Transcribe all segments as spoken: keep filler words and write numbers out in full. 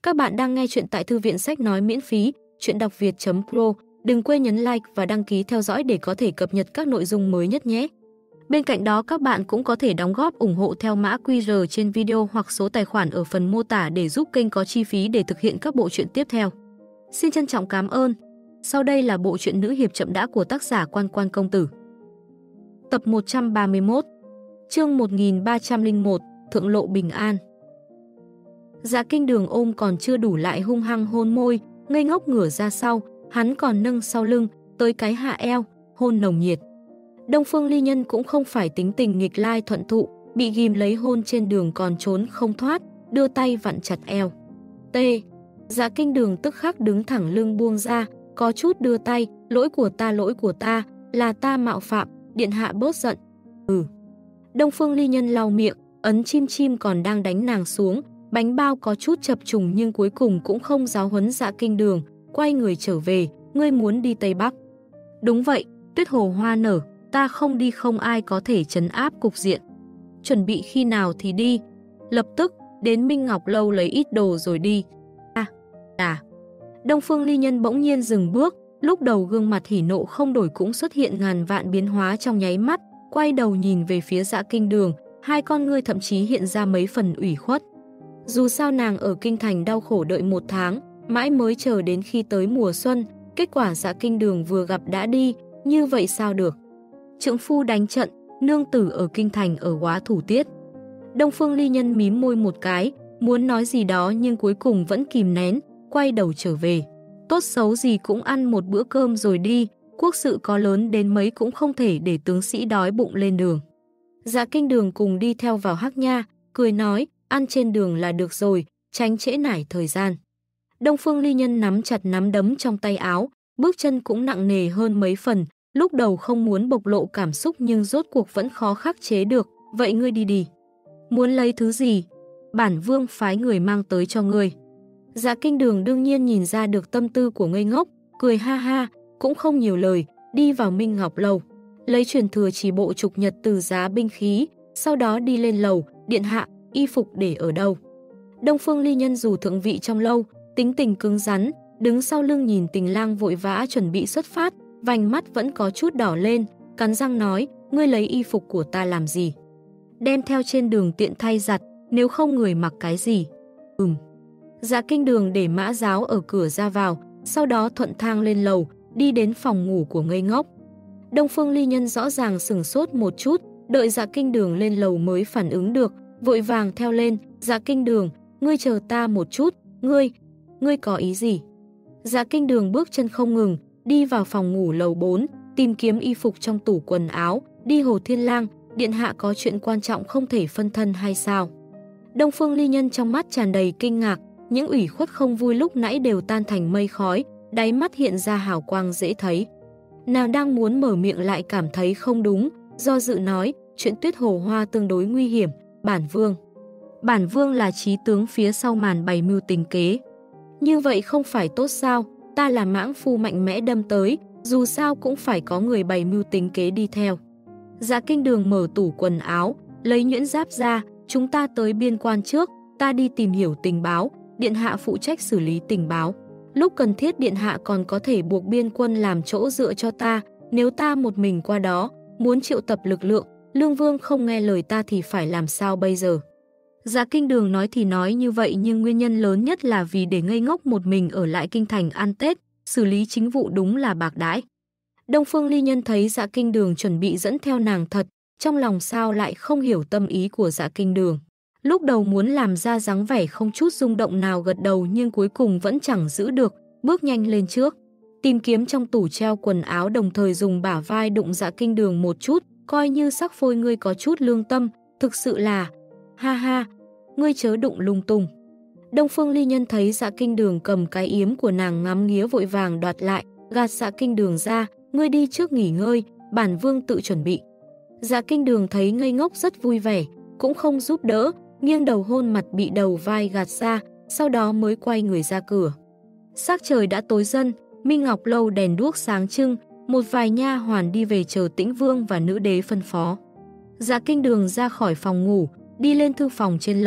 Các bạn đang nghe chuyện tại thư viện sách nói miễn phí, chuyện đọc việt chấm pro. Đừng quên nhấn like và đăng ký theo dõi để có thể cập nhật các nội dung mới nhất nhé. Bên cạnh đó các bạn cũng có thể đóng góp ủng hộ theo mã quy rờ trên video hoặc số tài khoản ở phần mô tả để giúp kênh có chi phí để thực hiện các bộ truyện tiếp theo. Xin trân trọng cảm ơn. Sau đây là bộ truyện nữ hiệp chậm đã của tác giả Quan Quan Công Tử. Tập một trăm ba mươi mốt, chương một nghìn ba trăm lẻ một, Thượng lộ bình an. Dạ Kinh Đường ôm còn chưa đủ lại hung hăng hôn môi, ngây ngốc ngửa ra sau, hắn còn nâng sau lưng, tới cái hạ eo, hôn nồng nhiệt. Đông Phương Ly Nhân cũng không phải tính tình nghịch lai thuận thụ, bị ghim lấy hôn trên đường còn trốn không thoát, đưa tay vặn chặt eo. T. Dạ Kinh Đường tức khắc đứng thẳng lưng buông ra, có chút đưa tay, lỗi của ta lỗi của ta, là ta mạo phạm, điện hạ bớt giận. Ừ. Đông Phương Ly Nhân lau miệng, ấn chim chim còn đang đánh nàng xuống, bánh bao có chút chập trùng nhưng cuối cùng cũng không giáo huấn Dạ Kinh Đường, quay người trở về, ngươi muốn đi Tây Bắc. Đúng vậy, tuyết hồ hoa nở, ta không đi không ai có thể trấn áp cục diện. Chuẩn bị khi nào thì đi, lập tức, đến Minh Ngọc Lâu lấy ít đồ rồi đi. À, à. Đông Phương Ly Nhân bỗng nhiên dừng bước, lúc đầu gương mặt hỉ nộ không đổi cũng xuất hiện ngàn vạn biến hóa trong nháy mắt, quay đầu nhìn về phía Dạ Kinh Đường, hai con ngươi thậm chí hiện ra mấy phần ủy khuất. Dù sao nàng ở Kinh Thành đau khổ đợi một tháng, mãi mới chờ đến khi tới mùa xuân, kết quả Dạ Kinh Đường vừa gặp đã đi, như vậy sao được. Trượng phu đánh trận, nương tử ở Kinh Thành ở quá thủ tiết. Đông Phương Ly Nhân mím môi một cái, muốn nói gì đó nhưng cuối cùng vẫn kìm nén, quay đầu trở về. Tốt xấu gì cũng ăn một bữa cơm rồi đi, quốc sự có lớn đến mấy cũng không thể để tướng sĩ đói bụng lên đường. Dạ Kinh Đường cùng đi theo vào Hắc Nha, cười nói, ăn trên đường là được rồi, tránh trễ nải thời gian. Đông Phương Ly Nhân nắm chặt nắm đấm trong tay áo, bước chân cũng nặng nề hơn mấy phần, lúc đầu không muốn bộc lộ cảm xúc nhưng rốt cuộc vẫn khó khắc chế được, vậy ngươi đi đi. Muốn lấy thứ gì? Bản vương phái người mang tới cho ngươi. Dạ Kinh Đường đương nhiên nhìn ra được tâm tư của ngây ngốc, cười ha ha, cũng không nhiều lời, đi vào Minh Ngọc Lâu, lấy truyền thừa chỉ bộ trục nhật từ giá binh khí, sau đó đi lên lầu, điện hạ, y phục để ở đâu. Đông Phương Ly Nhân dù thượng vị trong lâu, tính tình cứng rắn, đứng sau lưng nhìn Tình Lang vội vã chuẩn bị xuất phát, vành mắt vẫn có chút đỏ lên, cắn răng nói, ngươi lấy y phục của ta làm gì? Đem theo trên đường tiện thay giặt, nếu không người mặc cái gì? Ừm. Dạ Kinh Đường để mã giáo ở cửa ra vào, sau đó thuận thang lên lầu, đi đến phòng ngủ của ngây ngốc. Đông Phương Ly Nhân rõ ràng sửng sốt một chút, đợi Dạ Kinh Đường lên lầu mới phản ứng được, vội vàng theo lên, Dạ Kinh Đường, ngươi chờ ta một chút, ngươi, ngươi có ý gì? Dạ Kinh Đường bước chân không ngừng, đi vào phòng ngủ lầu bốn, tìm kiếm y phục trong tủ quần áo, đi Hồ Thiên Lang, điện hạ có chuyện quan trọng không thể phân thân hay sao? Đông Phương Ly Nhân trong mắt tràn đầy kinh ngạc, những ủy khuất không vui lúc nãy đều tan thành mây khói, đáy mắt hiện ra hào quang dễ thấy. Nàng đang muốn mở miệng lại cảm thấy không đúng, do dự nói, chuyện tuyết hồ hoa tương đối nguy hiểm, bản vương. Bản vương là trí tướng phía sau màn bày mưu tính kế. Như vậy không phải tốt sao, ta là mãng phu mạnh mẽ đâm tới, dù sao cũng phải có người bày mưu tính kế đi theo. Dạ Kinh Đường mở tủ quần áo, lấy nhuyễn giáp ra, chúng ta tới biên quan trước, ta đi tìm hiểu tình báo, điện hạ phụ trách xử lý tình báo. Lúc cần thiết điện hạ còn có thể buộc biên quân làm chỗ dựa cho ta, nếu ta một mình qua đó, muốn triệu tập lực lượng, Lương Vương không nghe lời ta thì phải làm sao bây giờ? Dạ Kinh Đường nói thì nói như vậy nhưng nguyên nhân lớn nhất là vì để ngây ngốc một mình ở lại Kinh Thành ăn Tết, xử lý chính vụ đúng là bạc đãi. Đông Phương Ly Nhân thấy Dạ Kinh Đường chuẩn bị dẫn theo nàng thật, trong lòng sao lại không hiểu tâm ý của Dạ Kinh Đường. Lúc đầu muốn làm ra dáng vẻ không chút rung động nào gật đầu nhưng cuối cùng vẫn chẳng giữ được, bước nhanh lên trước. Tìm kiếm trong tủ treo quần áo đồng thời dùng bả vai đụng Dạ Kinh Đường một chút, coi như sắc phôi ngươi có chút lương tâm, thực sự là... Ha ha, ngươi chớ đụng lung tung. Đông Phương Ly Nhân thấy Dạ Kinh Đường cầm cái yếm của nàng ngắm nghía vội vàng đoạt lại, gạt Dạ Kinh Đường ra, ngươi đi trước nghỉ ngơi, bản vương tự chuẩn bị. Dạ Kinh Đường thấy ngây ngốc rất vui vẻ, cũng không giúp đỡ, nghiêng đầu hôn mặt bị đầu vai gạt ra, sau đó mới quay người ra cửa. Sắc trời đã tối dần, Minh Ngọc Lâu đèn đuốc sáng trưng, một vài nha hoàn đi về chờ Tĩnh Vương và nữ đế phân phó. Dạ Kinh Đường ra khỏi phòng ngủ, đi lên thư phòng trên lầu,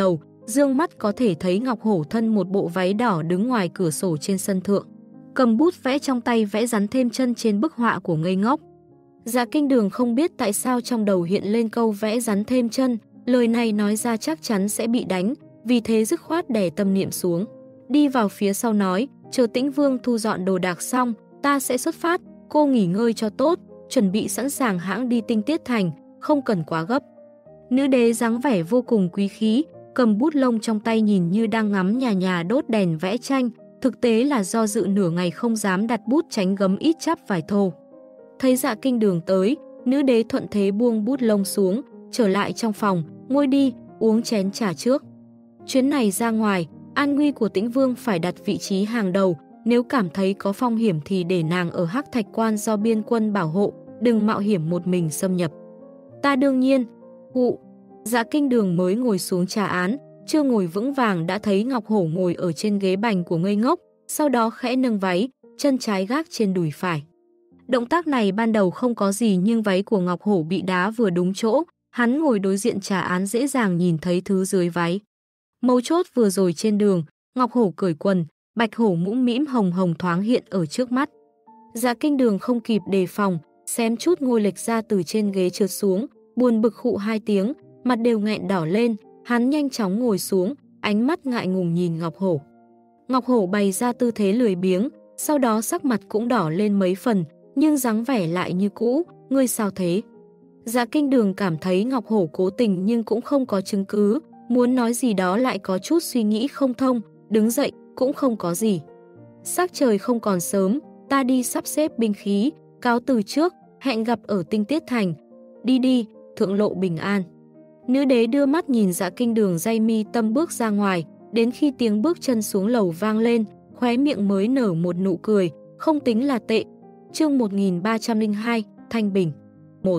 dương mắt có thể thấy Ngọc Hổ thân một bộ váy đỏ đứng ngoài cửa sổ trên sân thượng. Cầm bút vẽ trong tay vẽ rắn thêm chân trên bức họa của Ngây Ngốc. Dạ Kinh Đường không biết tại sao trong đầu hiện lên câu vẽ rắn thêm chân, lời này nói ra chắc chắn sẽ bị đánh, vì thế dứt khoát đè tâm niệm xuống. Đi vào phía sau nói, chờ Tĩnh Vương thu dọn đồ đạc xong, ta sẽ xuất phát, cô nghỉ ngơi cho tốt, chuẩn bị sẵn sàng hãng đi Tinh Tiết Thành, không cần quá gấp. Nữ đế dáng vẻ vô cùng quý khí, cầm bút lông trong tay nhìn như đang ngắm nhà nhà đốt đèn vẽ tranh, thực tế là do dự nửa ngày không dám đặt bút tránh gấm ít chắp vài thô. Thấy Dạ Kinh Đường tới, nữ đế thuận thế buông bút lông xuống, trở lại trong phòng, ngồi đi, uống chén trà trước. Chuyến này ra ngoài, an nguy của Tĩnh Vương phải đặt vị trí hàng đầu, nếu cảm thấy có phong hiểm thì để nàng ở Hắc Thạch Quan do biên quân bảo hộ, đừng mạo hiểm một mình xâm nhập. Ta đương nhiên, hụ. Dạ Kinh Đường mới ngồi xuống trà án, chưa ngồi vững vàng đã thấy Ngọc Hổ ngồi ở trên ghế bành của Ngây Ngốc, sau đó khẽ nâng váy, chân trái gác trên đùi phải. Động tác này ban đầu không có gì nhưng váy của Ngọc Hổ bị đá vừa đúng chỗ, hắn ngồi đối diện trà án dễ dàng nhìn thấy thứ dưới váy. Mấu chốt vừa rồi trên đường, Ngọc Hổ cởi quần, bạch hổ mũm mĩm hồng hồng thoáng hiện ở trước mắt. Dạ Kinh Đường không kịp đề phòng, xém chút ngồi lệch ra từ trên ghế trượt xuống, buồn bực khụ hai tiếng, mặt đều nghẹn đỏ lên, hắn nhanh chóng ngồi xuống, ánh mắt ngại ngùng nhìn Ngọc Hổ. Ngọc Hổ bày ra tư thế lười biếng, sau đó sắc mặt cũng đỏ lên mấy phần, nhưng dáng vẻ lại như cũ, ngươi sao thế? Dạ Kinh Đường cảm thấy Ngọc Hổ cố tình nhưng cũng không có chứng cứ, muốn nói gì đó lại có chút suy nghĩ không thông, đứng dậy, cũng không có gì. Sắc trời không còn sớm, ta đi sắp xếp binh khí, cáo từ trước, hẹn gặp ở Tinh Tiết Thành. Đi đi, thượng lộ bình an. Nữ đế đưa mắt nhìn Dạ Kinh Đường day mi tâm bước ra ngoài, đến khi tiếng bước chân xuống lầu vang lên, khóe miệng mới nở một nụ cười, không tính là tệ. Chương một nghìn ba trăm lẻ hai, Thanh Bình. một.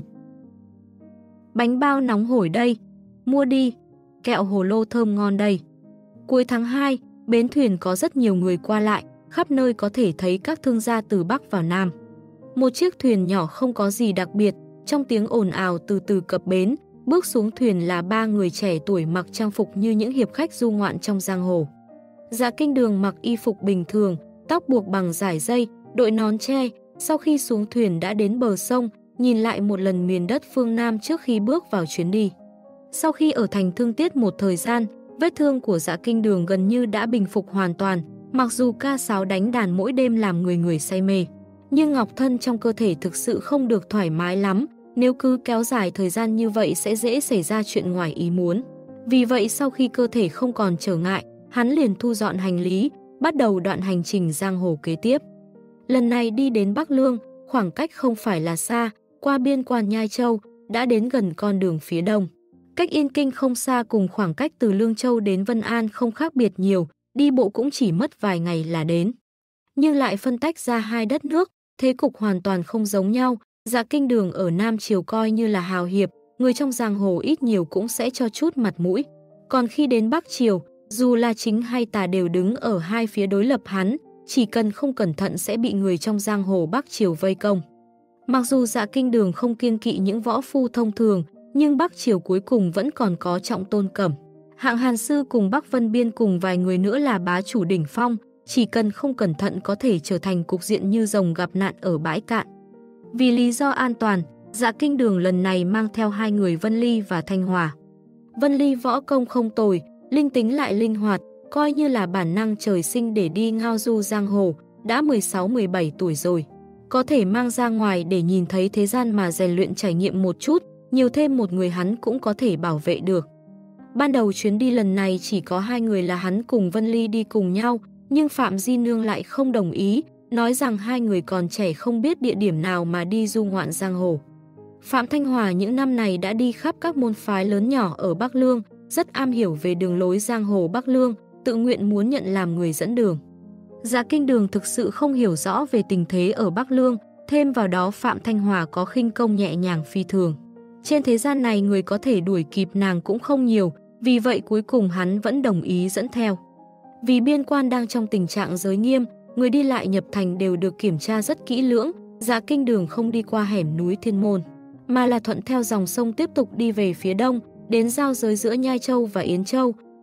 Bánh bao nóng hổi đây, mua đi, kẹo hồ lô thơm ngon đây. Cuối tháng hai, bến thuyền có rất nhiều người qua lại, khắp nơi có thể thấy các thương gia từ Bắc vào Nam. Một chiếc thuyền nhỏ không có gì đặc biệt, trong tiếng ồn ào từ từ cập bến, bước xuống thuyền là ba người trẻ tuổi mặc trang phục như những hiệp khách du ngoạn trong giang hồ. Dạ Kinh Đường mặc y phục bình thường, tóc buộc bằng dải dây, đội nón tre, sau khi xuống thuyền đã đến bờ sông, nhìn lại một lần miền đất phương Nam trước khi bước vào chuyến đi. Sau khi ở thành Thương Tiết một thời gian, vết thương của Dạ Kinh Đường gần như đã bình phục hoàn toàn, mặc dù ca sáo đánh đàn mỗi đêm làm người người say mê. Nhưng ngọc thân trong cơ thể thực sự không được thoải mái lắm, nếu cứ kéo dài thời gian như vậy sẽ dễ xảy ra chuyện ngoài ý muốn. Vì vậy sau khi cơ thể không còn trở ngại, hắn liền thu dọn hành lý, bắt đầu đoạn hành trình giang hồ kế tiếp. Lần này đi đến Bắc Lương, khoảng cách không phải là xa, qua biên quan Nhai Châu, đã đến gần con đường phía đông. Cách Yên Kinh không xa cùng khoảng cách từ Lương Châu đến Vân An không khác biệt nhiều, đi bộ cũng chỉ mất vài ngày là đến. Nhưng lại phân tách ra hai đất nước, thế cục hoàn toàn không giống nhau. Dạ Kinh Đường ở Nam Triều coi như là hào hiệp, người trong giang hồ ít nhiều cũng sẽ cho chút mặt mũi. Còn khi đến Bắc Triều, dù là chính hay tà đều đứng ở hai phía đối lập hắn, chỉ cần không cẩn thận sẽ bị người trong giang hồ Bắc Triều vây công. Mặc dù Dạ Kinh Đường không kiêng kỵ những võ phu thông thường, nhưng Bắc Triều cuối cùng vẫn còn có Trọng Tôn Cẩm, Hạng Hàn Sư cùng Bắc Vân Biên cùng vài người nữa là bá chủ đỉnh phong, chỉ cần không cẩn thận có thể trở thành cục diện như rồng gặp nạn ở bãi cạn. Vì lý do an toàn, Dạ Kinh Đường lần này mang theo hai người Vân Ly và Thanh Hòa. Vân Ly võ công không tồi, linh tính lại linh hoạt, coi như là bản năng trời sinh để đi ngao du giang hồ, đã mười sáu mười bảy tuổi rồi. Có thể mang ra ngoài để nhìn thấy thế gian mà rèn luyện trải nghiệm một chút, nhiều thêm một người hắn cũng có thể bảo vệ được. Ban đầu chuyến đi lần này chỉ có hai người là hắn cùng Vân Ly đi cùng nhau, nhưng Phạm Di Nương lại không đồng ý, nói rằng hai người còn trẻ không biết địa điểm nào mà đi du ngoạn giang hồ. Phạm Thanh Hòa những năm này đã đi khắp các môn phái lớn nhỏ ở Bắc Lương, rất am hiểu về đường lối giang hồ Bắc Lương, tự nguyện muốn nhận làm người dẫn đường. Dạ Kinh Đường thực sự không hiểu rõ về tình thế ở Bắc Lương, thêm vào đó Phạm Thanh Hòa có khinh công nhẹ nhàng phi thường. Trên thế gian này người có thể đuổi kịp nàng cũng không nhiều, vì vậy cuối cùng hắn vẫn đồng ý dẫn theo. Vì biên quan đang trong tình trạng giới nghiêm, người đi lại nhập thành đều được kiểm tra rất kỹ lưỡng, Dạ Kinh Đường không đi qua hẻm núi Thiên Môn, mà là thuận theo dòng sông tiếp tục đi về phía đông, đến giao giới giữa Nhai Châu và Yến Châu.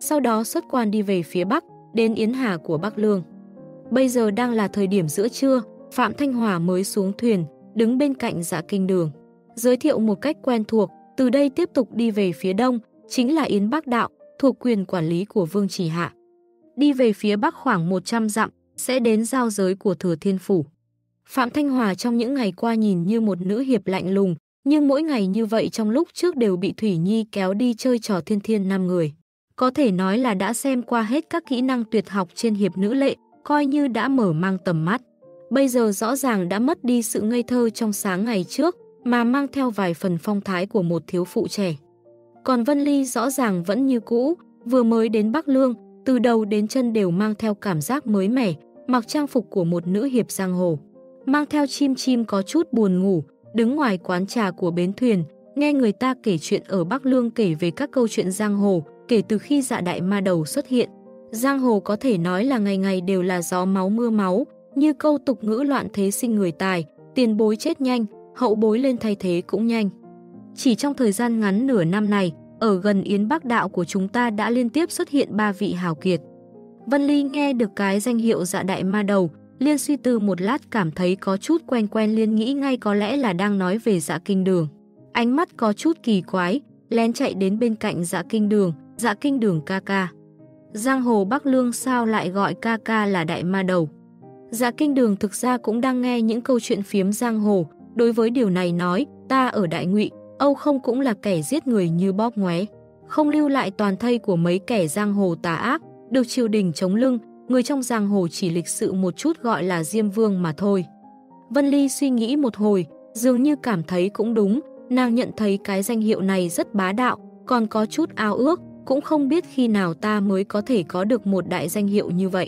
sau đó xuất quan đi về phía Bắc, đến Yến Hà của Bắc Lương. Bây giờ đang là thời điểm giữa trưa, Phạm Thanh Hòa mới xuống thuyền, đứng bên cạnh Dạ Kinh Đường. Giới thiệu một cách quen thuộc, từ đây tiếp tục đi về phía đông, chính là Yến Bắc Đạo, thuộc quyền quản lý của Vương Chỉ Hạ. Đi về phía Bắc khoảng một trăm dặm, sẽ đến giao giới của Thừa Thiên Phủ. Phạm Thanh Hòa trong những ngày qua nhìn như một nữ hiệp lạnh lùng, nhưng mỗi ngày như vậy trong lúc trước đều bị Thủy Nhi kéo đi chơi trò thiên thiên năm người. Có thể nói là đã xem qua hết các kỹ năng tuyệt học trên hiệp nữ lệ, coi như đã mở mang tầm mắt. Bây giờ rõ ràng đã mất đi sự ngây thơ trong sáng ngày trước, mà mang theo vài phần phong thái của một thiếu phụ trẻ. Còn Vân Ly rõ ràng vẫn như cũ, vừa mới đến Bắc Lương, từ đầu đến chân đều mang theo cảm giác mới mẻ, mặc trang phục của một nữ hiệp giang hồ. Mang theo chim chim có chút buồn ngủ, đứng ngoài quán trà của bến thuyền, nghe người ta kể chuyện ở Bắc Lương, kể về các câu chuyện giang hồ, kể từ khi Dạ Đại Ma Đầu xuất hiện. Giang hồ có thể nói là ngày ngày đều là gió máu mưa máu, như câu tục ngữ loạn thế sinh người tài, tiền bối chết nhanh, hậu bối lên thay thế cũng nhanh. Chỉ trong thời gian ngắn nửa năm này, ở gần Yến Bắc Đạo của chúng ta đã liên tiếp xuất hiện ba vị hào kiệt. Vân Ly nghe được cái danh hiệu Dạ Đại Ma Đầu, liên suy tư một lát cảm thấy có chút quen quen, liên nghĩ ngay có lẽ là đang nói về Dạ Kinh Đường. Ánh mắt có chút kỳ quái, lén chạy đến bên cạnh Dạ Kinh Đường. Dạ Kinh Đường ca ca. Giang hồ Bắc Lương sao lại gọi ca ca là Đại Ma Đầu? Dạ Kinh Đường thực ra cũng đang nghe những câu chuyện phiếm giang hồ, đối với điều này nói, ta ở Đại Ngụy, Âu không cũng là kẻ giết người như bóp ngoé, không lưu lại toàn thây của mấy kẻ giang hồ tà ác, được triều đình chống lưng, người trong giang hồ chỉ lịch sự một chút gọi là Diêm Vương mà thôi. Vân Ly suy nghĩ một hồi, dường như cảm thấy cũng đúng, nàng nhận thấy cái danh hiệu này rất bá đạo, còn có chút ao ước, cũng không biết khi nào ta mới có thể có được một đại danh hiệu như vậy.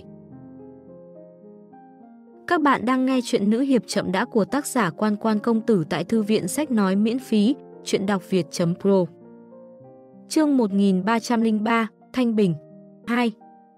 Các bạn đang nghe chuyện nữ hiệp chậm đã của tác giả Quan Quan Công Tử tại Thư viện Sách Nói miễn phí, chuyện đọc việt chấm pro. Chương một nghìn ba trăm lẻ ba, Thanh Bình hai.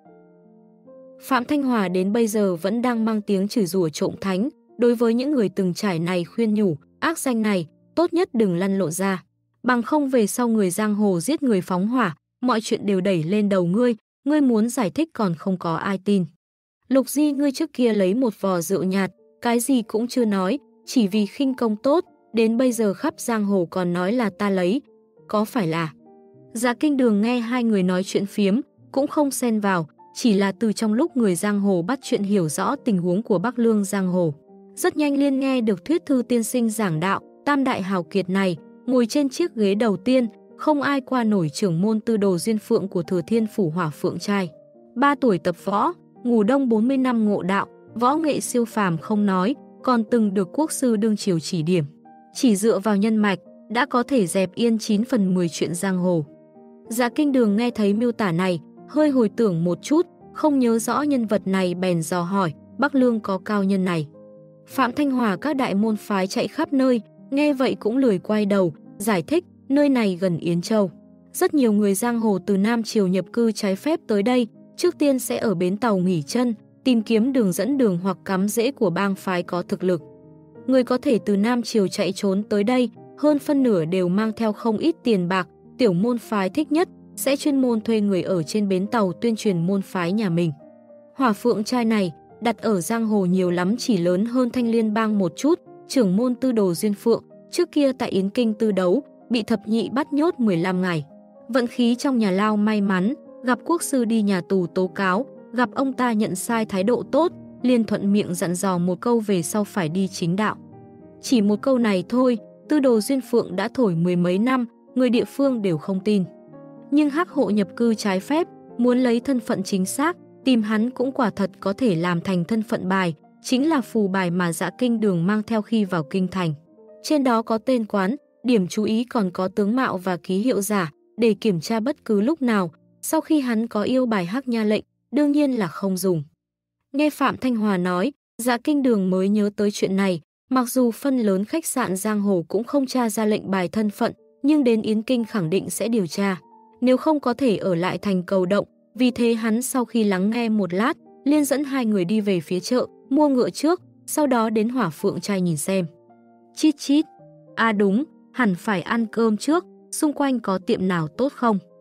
Phạm Thanh Hòa đến bây giờ vẫn đang mang tiếng chửi rủa trộm thánh, đối với những người từng trải này khuyên nhủ, ác danh này, tốt nhất đừng lăn lộ ra. Bằng không về sau người giang hồ giết người phóng hỏa, mọi chuyện đều đẩy lên đầu ngươi, ngươi muốn giải thích còn không có ai tin. Lục Di ngươi trước kia lấy một vò rượu nhạt, cái gì cũng chưa nói, chỉ vì khinh công tốt, đến bây giờ khắp giang hồ còn nói là ta lấy, có phải là? Dạ Kinh Đường nghe hai người nói chuyện phiếm, cũng không xen vào, chỉ là từ trong lúc người giang hồ bắt chuyện hiểu rõ tình huống của Bắc Lương giang hồ. Rất nhanh liên nghe được thuyết thư tiên sinh giảng đạo, tam đại hào kiệt này, ngồi trên chiếc ghế đầu tiên, không ai qua nổi trưởng môn Tư Đồ Duyên Phượng của Thừa Thiên Phủ Hỏa Phượng Trai. Ba tuổi tập võ, ngủ đông bốn mươi năm ngộ đạo, võ nghệ siêu phàm không nói, còn từng được quốc sư đương triều chỉ điểm. Chỉ dựa vào nhân mạch, đã có thể dẹp yên chín phần mười chuyện giang hồ. Dạ Kinh Đường nghe thấy miêu tả này, hơi hồi tưởng một chút, không nhớ rõ nhân vật này bèn dò hỏi, Bắc Lương có cao nhân này. Phạm Thanh Hòa các đại môn phái chạy khắp nơi, nghe vậy cũng lười quay đầu, giải thích, nơi này gần Yến Châu. Rất nhiều người giang hồ từ Nam Triều nhập cư trái phép tới đây, trước tiên sẽ ở bến tàu nghỉ chân, tìm kiếm đường dẫn đường hoặc cắm rễ của bang phái có thực lực. Người có thể từ Nam Triều chạy trốn tới đây, hơn phân nửa đều mang theo không ít tiền bạc, tiểu môn phái thích nhất, sẽ chuyên môn thuê người ở trên bến tàu tuyên truyền môn phái nhà mình. Hỏa Phượng Trai này, đặt ở giang hồ nhiều lắm chỉ lớn hơn Thanh Liên Bang một chút, trưởng môn Tư Đồ Duyên Phượng, trước kia tại Yến Kinh tư đấu, bị thập nhị bắt nhốt mười lăm ngày. Vận khí trong nhà lao may mắn, gặp quốc sư đi nhà tù tố cáo, gặp ông ta nhận sai thái độ tốt, liền thuận miệng dặn dò một câu về sau phải đi chính đạo. Chỉ một câu này thôi, Tư Đồ Duyên Phượng đã thổi mười mấy năm, người địa phương đều không tin. Nhưng hắc hộ nhập cư trái phép, muốn lấy thân phận chính xác, tìm hắn cũng quả thật có thể làm thành thân phận bài, chính là phù bài mà Dạ Kinh Đường mang theo khi vào kinh thành. Trên đó có tên quán, điểm chú ý còn có tướng mạo và ký hiệu giả, để kiểm tra bất cứ lúc nào. Sau khi hắn có yêu bài hắc nha lệnh, đương nhiên là không dùng. Nghe Phạm Thanh Hòa nói, Dạ Kinh Đường mới nhớ tới chuyện này, mặc dù phân lớn khách sạn giang hồ cũng không tra ra lệnh bài thân phận, nhưng đến Yến Kinh khẳng định sẽ điều tra. Nếu không có thể ở lại thành Cầu Động, vì thế hắn sau khi lắng nghe một lát, liên dẫn hai người đi về phía chợ, mua ngựa trước, sau đó đến Hỏa Phượng Trai nhìn xem. Chít chít, à đúng, hẳn phải ăn cơm trước, xung quanh có tiệm nào tốt không?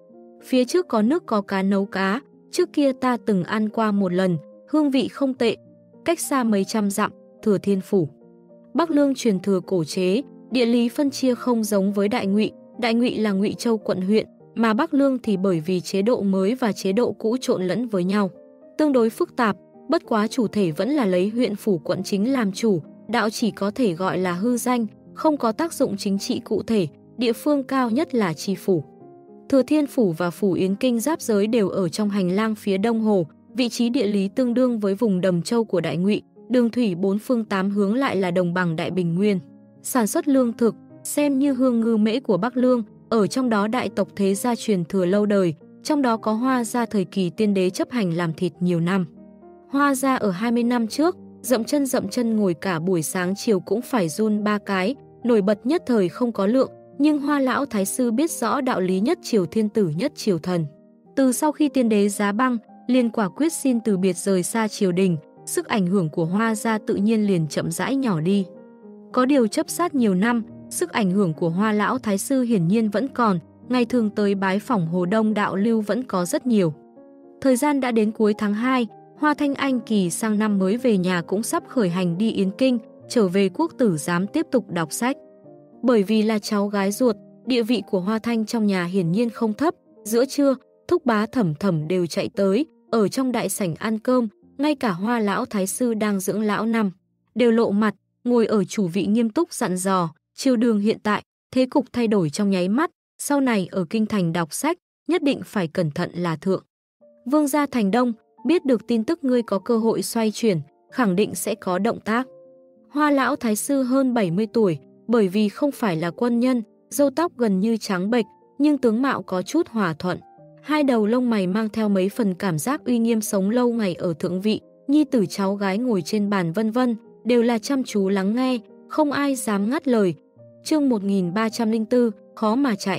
Phía trước có nước có cá nấu cá, trước kia ta từng ăn qua một lần, hương vị không tệ. Cách xa mấy trăm dặm, Thừa Thiên Phủ. Bắc Lương truyền thừa cổ chế, địa lý phân chia không giống với Đại Ngụy. Đại Ngụy là Ngụy Châu quận huyện, mà Bắc Lương thì bởi vì chế độ mới và chế độ cũ trộn lẫn với nhau. Tương đối phức tạp, bất quá chủ thể vẫn là lấy huyện phủ quận chính làm chủ, đạo chỉ có thể gọi là hư danh, không có tác dụng chính trị cụ thể, địa phương cao nhất là tri phủ. Thừa Thiên Phủ và Phủ Yến Kinh giáp giới đều ở trong hành lang phía đông hồ, vị trí địa lý tương đương với vùng Đầm Châu của Đại Ngụy, đường thủy bốn phương tám hướng lại là đồng bằng Đại Bình Nguyên. Sản xuất lương thực, xem như hương ngư mễ của Bắc Lương, ở trong đó đại tộc thế gia truyền thừa lâu đời, trong đó có Hoa gia thời kỳ tiên đế chấp hành làm thịt nhiều năm. Hoa gia ở hai mươi năm trước, dậm chân dậm chân ngồi cả buổi sáng chiều cũng phải run ba cái, nổi bật nhất thời không có lượng, nhưng Hoa lão thái sư biết rõ đạo lý nhất triều thiên tử nhất triều thần. Từ sau khi tiên đế giá băng, liền quả quyết xin từ biệt rời xa triều đình, sức ảnh hưởng của Hoa gia tự nhiên liền chậm rãi nhỏ đi. Có điều chấp sát nhiều năm, sức ảnh hưởng của Hoa lão thái sư hiển nhiên vẫn còn, ngày thường tới bái phỏng Hồ Đông đạo lưu vẫn có rất nhiều. Thời gian đã đến cuối tháng hai, Hoa Thanh Anh kỳ sang năm mới về nhà cũng sắp khởi hành đi Yến Kinh, trở về quốc tử giám tiếp tục đọc sách. Bởi vì là cháu gái ruột, địa vị của Hoa Thanh trong nhà hiển nhiên không thấp, giữa trưa, thúc bá thẩm thẩm đều chạy tới, ở trong đại sảnh ăn cơm, ngay cả Hoa lão thái sư đang dưỡng lão năm, đều lộ mặt, ngồi ở chủ vị nghiêm túc dặn dò, triều đường hiện tại, thế cục thay đổi trong nháy mắt, sau này ở kinh thành đọc sách, nhất định phải cẩn thận là thượng. Vương gia thành đông, biết được tin tức ngươi có cơ hội xoay chuyển, khẳng định sẽ có động tác. Hoa lão thái sư hơn bảy mươi tuổi, bởi vì không phải là quân nhân, râu tóc gần như trắng bệch, nhưng tướng mạo có chút hòa thuận. Hai đầu lông mày mang theo mấy phần cảm giác uy nghiêm sống lâu ngày ở thượng vị, nhi tử cháu gái ngồi trên bàn vân vân, đều là chăm chú lắng nghe, không ai dám ngắt lời. Chương một nghìn ba trăm lẻ bốn, khó mà chạy.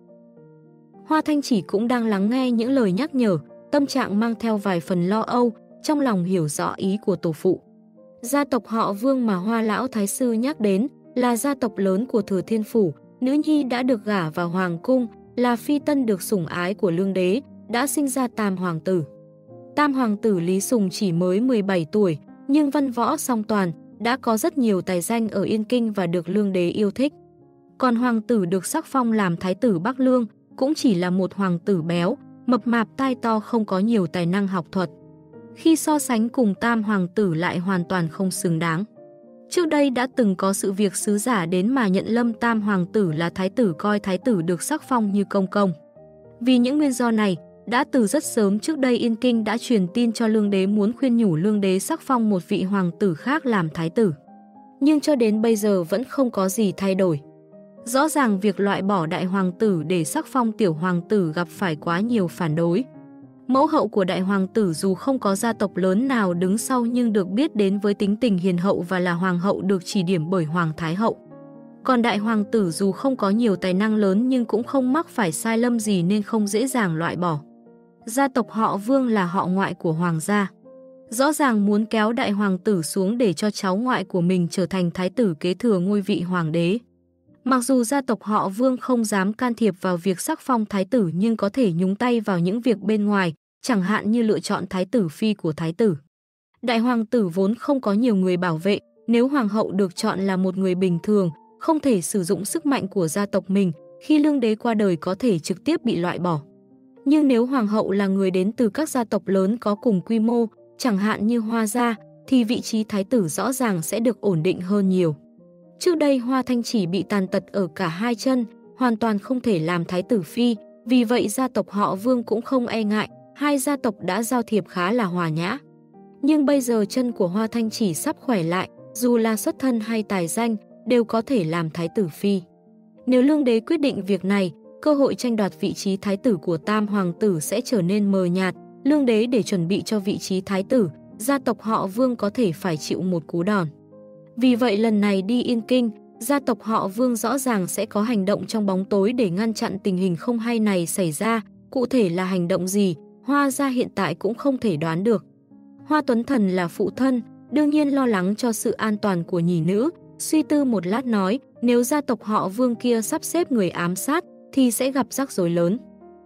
Hoa Thanh chỉ cũng đang lắng nghe những lời nhắc nhở, tâm trạng mang theo vài phần lo âu, trong lòng hiểu rõ ý của tổ phụ. Gia tộc họ Vương mà Hoa lão thái sư nhắc đến là gia tộc lớn của Thừa Thiên Phủ, nữ nhi đã được gả vào hoàng cung, là phi tân được sủng ái của lương đế, đã sinh ra tam hoàng tử. Tam hoàng tử Lý Sùng chỉ mới mười bảy tuổi, nhưng văn võ song toàn, đã có rất nhiều tài danh ở Yên Kinh và được lương đế yêu thích. Còn hoàng tử được sắc phong làm thái tử Bắc Lương, cũng chỉ là một hoàng tử béo, mập mạp tai to không có nhiều tài năng học thuật. Khi so sánh cùng tam hoàng tử lại hoàn toàn không xứng đáng. Trước đây đã từng có sự việc sứ giả đến mà nhận lâm tam hoàng tử là thái tử coi thái tử được sắc phong như công công. Vì những nguyên do này, đã từ rất sớm trước đây Yên Kinh đã truyền tin cho lương đế muốn khuyên nhủ lương đế sắc phong một vị hoàng tử khác làm thái tử. Nhưng cho đến bây giờ vẫn không có gì thay đổi. Rõ ràng việc loại bỏ đại hoàng tử để sắc phong tiểu hoàng tử gặp phải quá nhiều phản đối. Mẫu hậu của đại hoàng tử dù không có gia tộc lớn nào đứng sau nhưng được biết đến với tính tình hiền hậu và là hoàng hậu được chỉ điểm bởi hoàng thái hậu. Còn đại hoàng tử dù không có nhiều tài năng lớn nhưng cũng không mắc phải sai lầm gì nên không dễ dàng loại bỏ. Gia tộc họ Vương là họ ngoại của hoàng gia. Rõ ràng muốn kéo đại hoàng tử xuống để cho cháu ngoại của mình trở thành thái tử kế thừa ngôi vị hoàng đế. Mặc dù gia tộc họ Vương không dám can thiệp vào việc sắc phong thái tử nhưng có thể nhúng tay vào những việc bên ngoài, chẳng hạn như lựa chọn thái tử phi của thái tử. Đại hoàng tử vốn không có nhiều người bảo vệ, nếu hoàng hậu được chọn là một người bình thường, không thể sử dụng sức mạnh của gia tộc mình, khi lương đế qua đời có thể trực tiếp bị loại bỏ. Nhưng nếu hoàng hậu là người đến từ các gia tộc lớn có cùng quy mô, chẳng hạn như Hoa gia, thì vị trí thái tử rõ ràng sẽ được ổn định hơn nhiều. Trước đây Hoa Thanh chỉ bị tàn tật ở cả hai chân, hoàn toàn không thể làm thái tử phi, vì vậy gia tộc họ Vương cũng không e ngại, hai gia tộc đã giao thiệp khá là hòa nhã. Nhưng bây giờ chân của Hoa Thanh chỉ sắp khỏe lại, dù là xuất thân hay tài danh, đều có thể làm thái tử phi. Nếu lương đế quyết định việc này, cơ hội tranh đoạt vị trí thái tử của tam hoàng tử sẽ trở nên mờ nhạt. Lương đế để chuẩn bị cho vị trí thái tử, gia tộc họ Vương có thể phải chịu một cú đòn. Vì vậy lần này đi Yên Kinh, gia tộc họ Vương rõ ràng sẽ có hành động trong bóng tối để ngăn chặn tình hình không hay này xảy ra. Cụ thể là hành động gì, Hoa gia hiện tại cũng không thể đoán được. Hoa Tuấn Thần là phụ thân, đương nhiên lo lắng cho sự an toàn của nhỉ nữ, suy tư một lát nói, nếu gia tộc họ Vương kia sắp xếp người ám sát, thì sẽ gặp rắc rối lớn.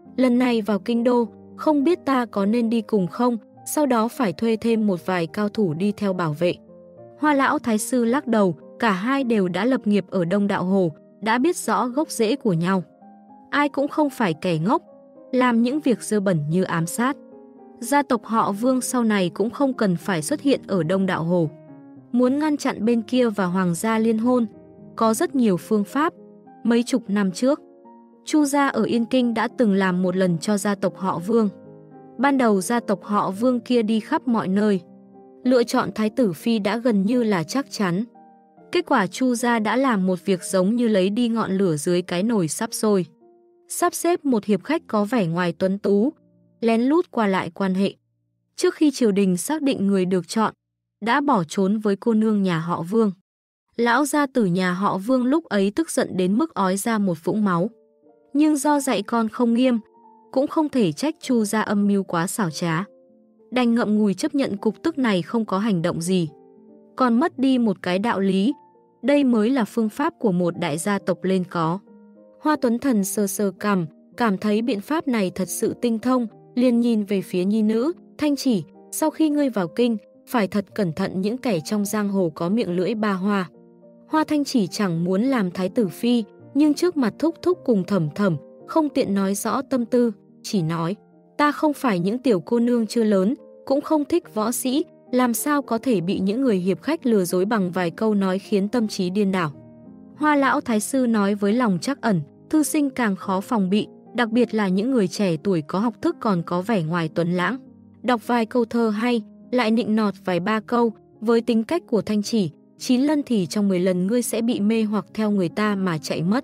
Lần này vào kinh đô, không biết ta có nên đi cùng không, sau đó phải thuê thêm một vài cao thủ đi theo bảo vệ. Hoa lão thái sư lắc đầu, cả hai đều đã lập nghiệp ở Đông Đạo Hồ, đã biết rõ gốc rễ của nhau. Ai cũng không phải kẻ ngốc, làm những việc dơ bẩn như ám sát. Gia tộc họ Vương sau này cũng không cần phải xuất hiện ở Đông Đạo Hồ. Muốn ngăn chặn bên kia và hoàng gia liên hôn, có rất nhiều phương pháp. Mấy chục năm trước, Chu gia ở Yên Kinh đã từng làm một lần cho gia tộc họ Vương. Ban đầu gia tộc họ Vương kia đi khắp mọi nơi. Lựa chọn Thái tử Phi đã gần như là chắc chắn. Kết quả Chu gia đã làm một việc giống như lấy đi ngọn lửa dưới cái nồi sắp sôi. Sắp xếp một hiệp khách có vẻ ngoài tuấn tú, lén lút qua lại quan hệ. Trước khi triều đình xác định người được chọn, đã bỏ trốn với cô nương nhà họ Vương. Lão gia tử nhà họ Vương lúc ấy tức giận đến mức ói ra một vũng máu. Nhưng do dạy con không nghiêm, cũng không thể trách Chu gia âm mưu quá xảo trá. Đành ngậm ngùi chấp nhận cục tức này không có hành động gì. Còn mất đi một cái đạo lý, đây mới là phương pháp của một đại gia tộc lên có. Hoa Tuấn Thần sờ sờ cằm, cảm thấy biện pháp này thật sự tinh thông, liền nhìn về phía nhi nữ, Thanh Chỉ, sau khi ngươi vào kinh, phải thật cẩn thận những kẻ trong giang hồ có miệng lưỡi ba hoa. Hoa Thanh Chỉ chẳng muốn làm thái tử phi, nhưng trước mặt thúc thúc cùng thẩm thẩm, không tiện nói rõ tâm tư, chỉ nói, ta không phải những tiểu cô nương chưa lớn, cũng không thích võ sĩ, làm sao có thể bị những người hiệp khách lừa dối bằng vài câu nói khiến tâm trí điên đảo. Hoa lão thái sư nói với lòng trắc ẩn, thư sinh càng khó phòng bị, đặc biệt là những người trẻ tuổi có học thức còn có vẻ ngoài tuấn lãng. Đọc vài câu thơ hay, lại nịnh nọt vài ba câu, với tính cách của Thanh Chỉ, chín lần thì trong mười lần ngươi sẽ bị mê hoặc theo người ta mà chạy mất.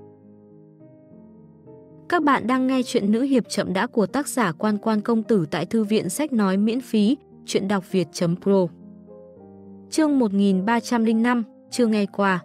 Các bạn đang nghe chuyện nữ hiệp chậm đã của tác giả Quan Quan Công Tử tại thư viện sách nói miễn phí, chuyện đọc việt chấm pro. Chương một nghìn ba trăm lẻ năm, chưa nghe qua.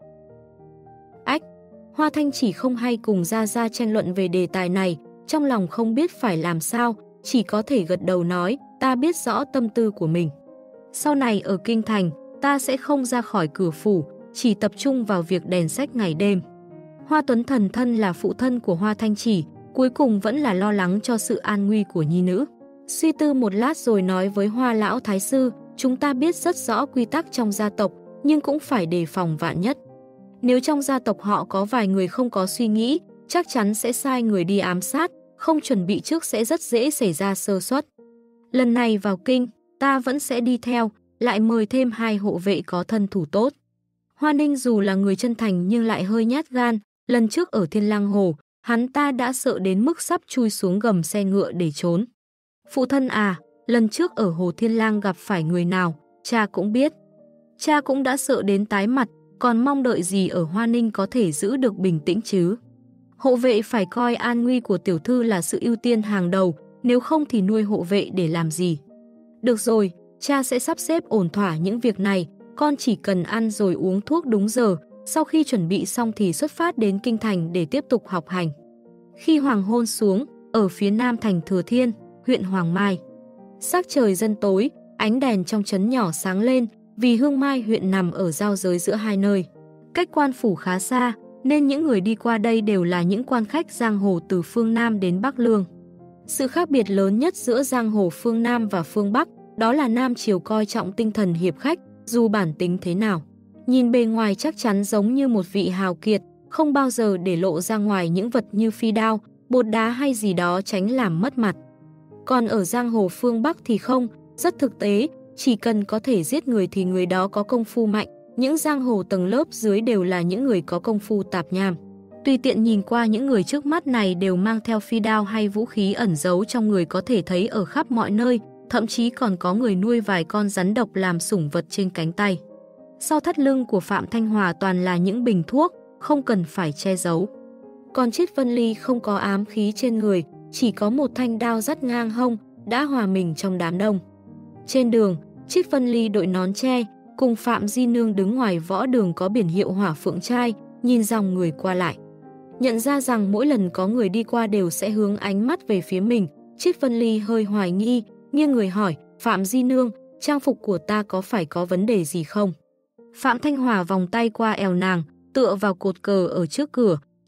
Ách, Hoa Thanh Chỉ không hay cùng Gia Gia tranh luận về đề tài này, trong lòng không biết phải làm sao, chỉ có thể gật đầu nói, ta biết rõ tâm tư của mình. Sau này ở Kinh Thành, ta sẽ không ra khỏi cửa phủ, chỉ tập trung vào việc đèn sách ngày đêm. Hoa Tuấn Thần thân là phụ thân của Hoa Thanh Chỉ, cuối cùng vẫn là lo lắng cho sự an nguy của nhi nữ. Suy tư một lát rồi nói với Hoa lão thái sư, chúng ta biết rất rõ quy tắc trong gia tộc, nhưng cũng phải đề phòng vạn nhất. Nếu trong gia tộc họ có vài người không có suy nghĩ, chắc chắn sẽ sai người đi ám sát, không chuẩn bị trước sẽ rất dễ xảy ra sơ suất. Lần này vào kinh, ta vẫn sẽ đi theo, lại mời thêm hai hộ vệ có thân thủ tốt. Hoa Ninh dù là người chân thành nhưng lại hơi nhát gan, lần trước ở Thiên Lang Hồ, hắn ta đã sợ đến mức sắp chui xuống gầm xe ngựa để trốn. Phụ thân à, lần trước ở Hồ Thiên Lang gặp phải người nào, cha cũng biết. Cha cũng đã sợ đến tái mặt, còn mong đợi gì ở Hoa Ninh có thể giữ được bình tĩnh chứ. Hộ vệ phải coi an nguy của tiểu thư là sự ưu tiên hàng đầu, nếu không thì nuôi hộ vệ để làm gì. Được rồi, cha sẽ sắp xếp ổn thỏa những việc này, con chỉ cần ăn rồi uống thuốc đúng giờ, sau khi chuẩn bị xong thì xuất phát đến Kinh Thành để tiếp tục học hành. Khi hoàng hôn xuống, ở phía nam thành Thừa Thiên, huyện Hoàng Mai, sắc trời dần tối, ánh đèn trong trấn nhỏ sáng lên, vì Hương Mai huyện nằm ở giao giới giữa hai nơi. Cách quan phủ khá xa, nên những người đi qua đây đều là những quan khách giang hồ từ phương Nam đến Bắc Lương. Sự khác biệt lớn nhất giữa giang hồ phương Nam và phương Bắc, đó là Nam Triều coi trọng tinh thần hiệp khách, dù bản tính thế nào. Nhìn bề ngoài chắc chắn giống như một vị hào kiệt, không bao giờ để lộ ra ngoài những vật như phi đao, bột đá hay gì đó tránh làm mất mặt. Còn ở giang hồ phương Bắc thì không, rất thực tế, chỉ cần có thể giết người thì người đó có công phu mạnh, những giang hồ tầng lớp dưới đều là những người có công phu tạp nham. Tùy tiện nhìn qua những người trước mắt này đều mang theo phi đao hay vũ khí ẩn giấu trong người có thể thấy ở khắp mọi nơi, thậm chí còn có người nuôi vài con rắn độc làm sủng vật trên cánh tay. Sau thắt lưng của Phạm Thanh Hòa toàn là những bình thuốc, không cần phải che giấu. Còn Chiết Vân Ly không có ám khí trên người, chỉ có một thanh đao dắt ngang hông, đã hòa mình trong đám đông. Trên đường, Chiết Vân Ly đội nón tre, cùng Phạm Di Nương đứng ngoài võ đường có biển hiệu Hỏa Phượng Trai, nhìn dòng người qua lại. Nhận ra rằng mỗi lần có người đi qua đều sẽ hướng ánh mắt về phía mình, Chiết Vân Ly hơi hoài nghi, nghiêng người hỏi, Phạm Di Nương, trang phục của ta có phải có vấn đề gì không? Phạm Thanh Hòa vòng tay qua eo nàng, tựa vào cột cờ ở trước cửa,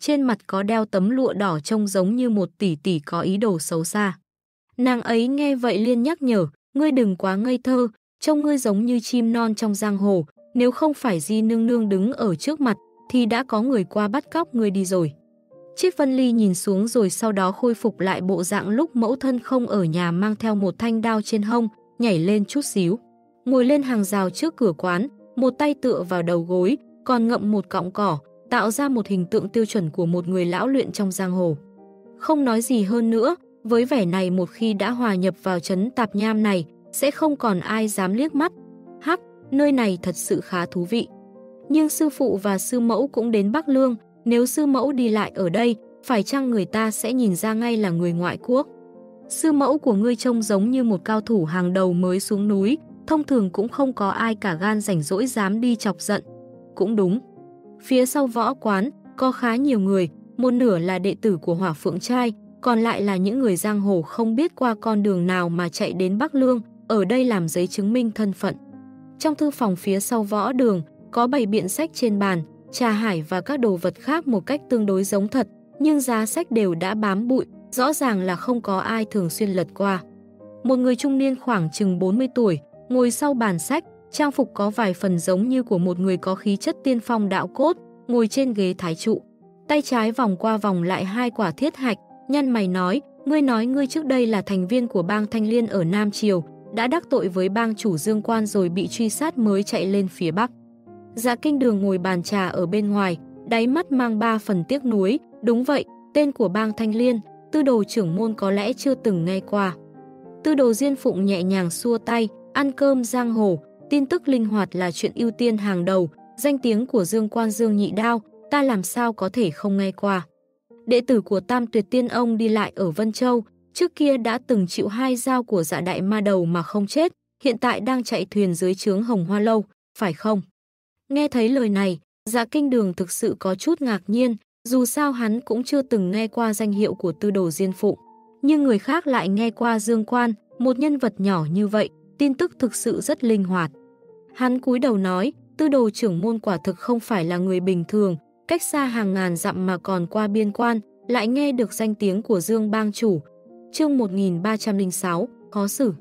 trên mặt có đeo tấm lụa đỏ trông giống như một tỷ tỷ có ý đồ xấu xa. Nàng ấy nghe vậy liền nhắc nhở, ngươi đừng quá ngây thơ, trông ngươi giống như chim non trong giang hồ, nếu không phải Di nương nương đứng ở trước mặt thì đã có người qua bắt cóc ngươi đi rồi. Chiếc Vân Ly nhìn xuống rồi sau đó khôi phục lại bộ dạng lúc mẫu thân không ở nhà, mang theo một thanh đao trên hông, nhảy lên chút xíu. Ngồi lên hàng rào trước cửa quán, một tay tựa vào đầu gối, còn ngậm một cọng cỏ, tạo ra một hình tượng tiêu chuẩn của một người lão luyện trong giang hồ. Không nói gì hơn nữa, với vẻ này một khi đã hòa nhập vào trấn Tạp Nham này, sẽ không còn ai dám liếc mắt. Hắc, nơi này thật sự khá thú vị. Nhưng sư phụ và sư mẫu cũng đến Bắc Lương, nếu sư mẫu đi lại ở đây, phải chăng người ta sẽ nhìn ra ngay là người ngoại quốc? Sư mẫu của ngươi trông giống như một cao thủ hàng đầu mới xuống núi, thông thường cũng không có ai cả gan rảnh rỗi dám đi chọc giận. Cũng đúng. Phía sau võ quán, có khá nhiều người, một nửa là đệ tử của Hỏa Phượng Trai, còn lại là những người giang hồ không biết qua con đường nào mà chạy đến Bắc Lương, ở đây làm giấy chứng minh thân phận. Trong thư phòng phía sau võ đường, có bày biện sách trên bàn, trà hải và các đồ vật khác một cách tương đối giống thật, nhưng giá sách đều đã bám bụi, rõ ràng là không có ai thường xuyên lật qua. Một người trung niên khoảng chừng bốn mươi tuổi, ngồi sau bàn sách, trang phục có vài phần giống như của một người có khí chất tiên phong đạo cốt, ngồi trên ghế thái trụ. Tay trái vòng qua vòng lại hai quả thiết hạch, nhăn mày nói, ngươi nói ngươi trước đây là thành viên của bang Thanh Liên ở Nam Triều, đã đắc tội với bang chủ Dương Quan rồi bị truy sát mới chạy lên phía Bắc. Dạ Kinh Đường ngồi bàn trà ở bên ngoài, đáy mắt mang ba phần tiếc nuối, đúng vậy, tên của bang Thanh Liên, Tư Đồ trưởng môn có lẽ chưa từng nghe qua. Tư Đồ Diên Phụng nhẹ nhàng xua tay, ăn cơm giang hồ, tin tức linh hoạt là chuyện ưu tiên hàng đầu, danh tiếng của Dương Quan Dương Nhị Đao, ta làm sao có thể không nghe qua. Đệ tử của Tam Tuyệt Tiên Ông đi lại ở Vân Châu, trước kia đã từng chịu hai dao của Dạ Đại Ma Đầu mà không chết, hiện tại đang chạy thuyền dưới trướng Hồng Hoa Lâu, phải không? Nghe thấy lời này, Dạ Kinh Đường thực sự có chút ngạc nhiên, dù sao hắn cũng chưa từng nghe qua danh hiệu của Tư Đồ Diên Phụng. Nhưng người khác lại nghe qua Dương Quan, một nhân vật nhỏ như vậy, tin tức thực sự rất linh hoạt. Hắn cúi đầu nói, Tư Đồ trưởng môn quả thực không phải là người bình thường, cách xa hàng ngàn dặm mà còn qua biên quan, lại nghe được danh tiếng của Dương bang chủ. Chương một nghìn ba trăm lẻ sáu, khó xử.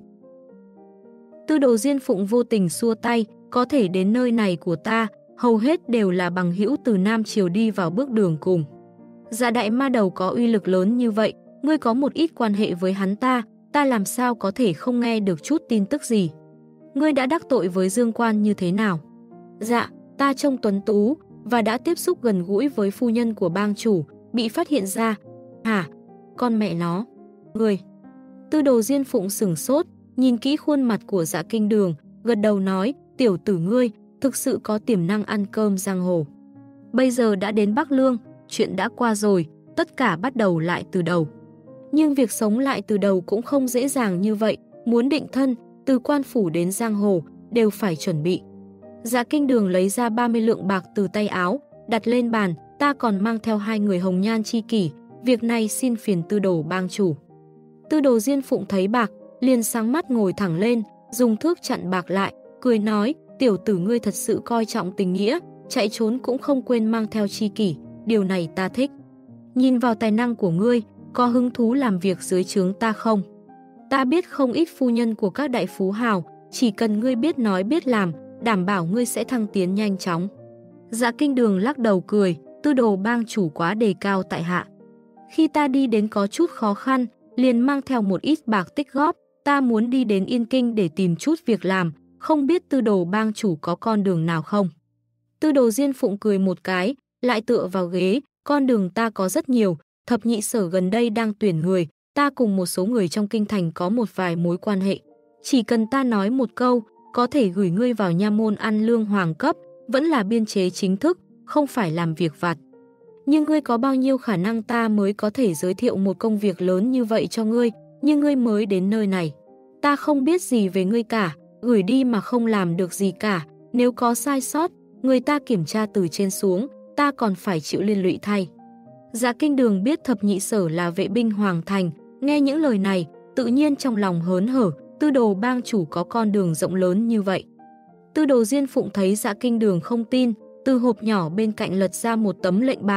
Tư Đồ Diên Phụng vô tình xua tay, có thể đến nơi này của ta, hầu hết đều là bằng hữu từ Nam Triều đi vào bước đường cùng. Dạ Đại Ma Đầu có uy lực lớn như vậy, ngươi có một ít quan hệ với hắn ta, ta làm sao có thể không nghe được chút tin tức gì. Ngươi đã đắc tội với Dương Quan như thế nào? Dạ, ta trông tuấn tú, và đã tiếp xúc gần gũi với phu nhân của bang chủ, bị phát hiện ra. Hả? Con mẹ nó. Ngươi. Tư Đồ Diên Phụng sửng sốt, nhìn kỹ khuôn mặt của Dạ Kinh Đường, gật đầu nói, tiểu tử ngươi, thực sự có tiềm năng ăn cơm giang hồ. Bây giờ đã đến Bắc Lương, chuyện đã qua rồi, tất cả bắt đầu lại từ đầu. Nhưng việc sống lại từ đầu cũng không dễ dàng như vậy, muốn định thân, từ quan phủ đến giang hồ, đều phải chuẩn bị. Dạ Kinh Đường lấy ra ba mươi lượng bạc từ tay áo, đặt lên bàn, ta còn mang theo hai người hồng nhan chi kỷ, việc này xin phiền Tư Đồ bang chủ. Tư Đồ Diên Phụng thấy bạc, liền sáng mắt ngồi thẳng lên, dùng thước chặn bạc lại, cười nói, tiểu tử ngươi thật sự coi trọng tình nghĩa, chạy trốn cũng không quên mang theo chi kỷ, điều này ta thích. Nhìn vào tài năng của ngươi, có hứng thú làm việc dưới trướng ta không? Ta biết không ít phu nhân của các đại phú hào, chỉ cần ngươi biết nói biết làm, đảm bảo ngươi sẽ thăng tiến nhanh chóng. Dạ Kinh Đường lắc đầu cười, Tư Đồ bang chủ quá đề cao tại hạ. Khi ta đi đến có chút khó khăn, liền mang theo một ít bạc tích góp, ta muốn đi đến Yên Kinh để tìm chút việc làm, không biết Tư Đồ bang chủ có con đường nào không? Tư Đồ Diên Phụng cười một cái, lại tựa vào ghế, con đường ta có rất nhiều, thập nhị sở gần đây đang tuyển người, ta cùng một số người trong kinh thành có một vài mối quan hệ. Chỉ cần ta nói một câu, có thể gửi ngươi vào nha môn ăn lương hoàng cấp, vẫn là biên chế chính thức, không phải làm việc vặt. Nhưng ngươi có bao nhiêu khả năng ta mới có thể giới thiệu một công việc lớn như vậy cho ngươi, nhưng ngươi mới đến nơi này. Ta không biết gì về ngươi cả, gửi đi mà không làm được gì cả, nếu có sai sót, người ta kiểm tra từ trên xuống, ta còn phải chịu liên lụy thay. Dạ Kinh Đường biết thập nhị sở là vệ binh hoàng thành, nghe những lời này, tự nhiên trong lòng hớn hở, Tư Đồ bang chủ có con đường rộng lớn như vậy. Tư Đồ Diên Phụng thấy Dạ Kinh Đường không tin, từ hộp nhỏ bên cạnh lật ra một tấm lệnh bài,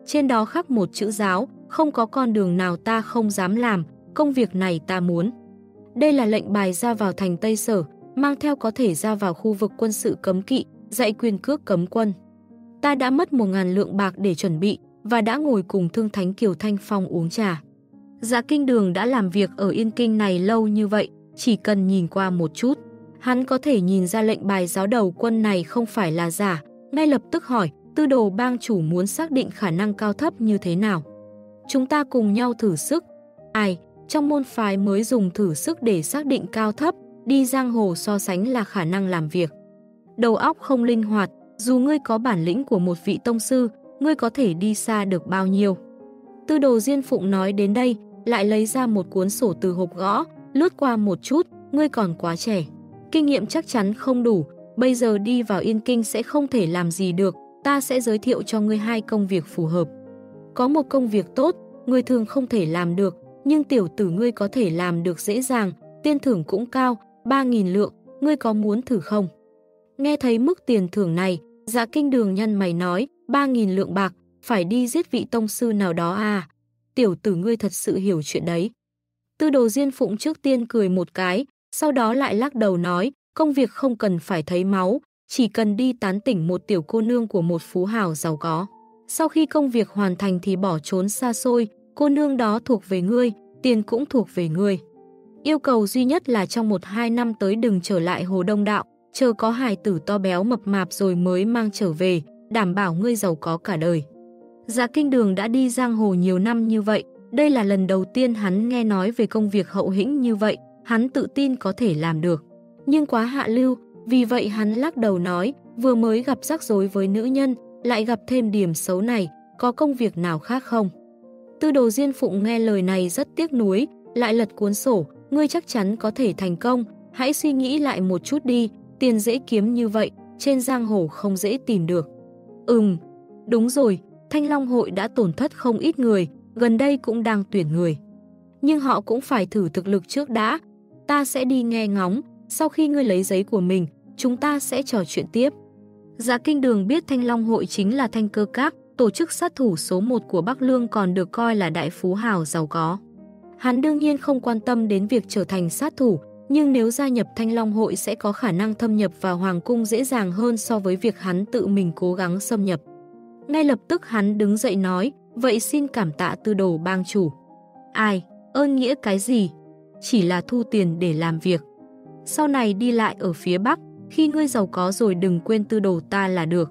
Trên đó khắc một chữ giáo, không có con đường nào ta không dám làm, công việc này ta muốn. Đây là lệnh bài ra vào thành Tây Sở, mang theo có thể ra vào khu vực quân sự cấm kỵ, dạy quyền cước cấm quân. Ta đã mất một ngàn lượng bạc để chuẩn bị và đã ngồi cùng Thương Thánh Kiều Thanh Phong uống trà. Dạ Kinh Đường đã làm việc ở Yên Kinh này lâu như vậy, chỉ cần nhìn qua một chút, hắn có thể nhìn ra lệnh bài giáo đầu quân này không phải là giả, ngay lập tức hỏi, Tư Đồ bang chủ muốn xác định khả năng cao thấp như thế nào? Chúng ta cùng nhau thử sức. Ai, trong môn phái mới dùng thử sức để xác định cao thấp, đi giang hồ so sánh là khả năng làm việc. Đầu óc không linh hoạt, dù ngươi có bản lĩnh của một vị tông sư, ngươi có thể đi xa được bao nhiêu. Tư Đồ Diên Phụng nói đến đây, lại lấy ra một cuốn sổ từ hộp gõ, lướt qua một chút, ngươi còn quá trẻ. Kinh nghiệm chắc chắn không đủ, bây giờ đi vào Yên Kinh sẽ không thể làm gì được, ta sẽ giới thiệu cho ngươi hai công việc phù hợp. Có một công việc tốt, người thường không thể làm được, nhưng tiểu tử ngươi có thể làm được dễ dàng, tiền thưởng cũng cao, ba nghìn lượng, ngươi có muốn thử không? Nghe thấy mức tiền thưởng này, Dạ Kinh Đường nhăn mày nói, ba nghìn lượng bạc, phải đi giết vị tông sư nào đó à? Tiểu tử ngươi thật sự hiểu chuyện đấy. Tư Đồ Diên Phụng trước tiên cười một cái, sau đó lại lắc đầu nói, công việc không cần phải thấy máu, chỉ cần đi tán tỉnh một tiểu cô nương của một phú hào giàu có. Sau khi công việc hoàn thành thì bỏ trốn xa xôi, cô nương đó thuộc về ngươi, tiền cũng thuộc về ngươi. Yêu cầu duy nhất là trong một hai năm tới đừng trở lại Hồ Đông Đạo, chờ có hài tử to béo mập mạp rồi mới mang trở về, đảm bảo ngươi giàu có cả đời. Dạ Kinh Đường đã đi giang hồ nhiều năm như vậy, đây là lần đầu tiên hắn nghe nói về công việc hậu hĩnh như vậy, hắn tự tin có thể làm được. Nhưng quá hạ lưu, vì vậy hắn lắc đầu nói, vừa mới gặp rắc rối với nữ nhân, lại gặp thêm điểm xấu này, có công việc nào khác không? Tư Đồ Diên Phụng nghe lời này rất tiếc nuối, lại lật cuốn sổ, ngươi chắc chắn có thể thành công, hãy suy nghĩ lại một chút đi, tiền dễ kiếm như vậy, trên giang hồ không dễ tìm được. Ừm, đúng rồi, Thanh Long hội đã tổn thất không ít người, gần đây cũng đang tuyển người. Nhưng họ cũng phải thử thực lực trước đã, ta sẽ đi nghe ngóng, sau khi ngươi lấy giấy của mình, chúng ta sẽ trò chuyện tiếp. Dạ Kinh Đường biết Thanh Long hội chính là Thanh Cơ Các, tổ chức sát thủ số một của Bắc Lương, còn được coi là đại phú hào giàu có. Hắn đương nhiên không quan tâm đến việc trở thành sát thủ, nhưng nếu gia nhập Thanh Long hội sẽ có khả năng thâm nhập vào hoàng cung dễ dàng hơn so với việc hắn tự mình cố gắng xâm nhập. Ngay lập tức hắn đứng dậy nói, vậy xin cảm tạ Tư Đồ bang chủ. Ai, ơn nghĩa cái gì? Chỉ là thu tiền để làm việc. Sau này đi lại ở phía Bắc, khi ngươi giàu có rồi đừng quên Tư Đồ ta là được.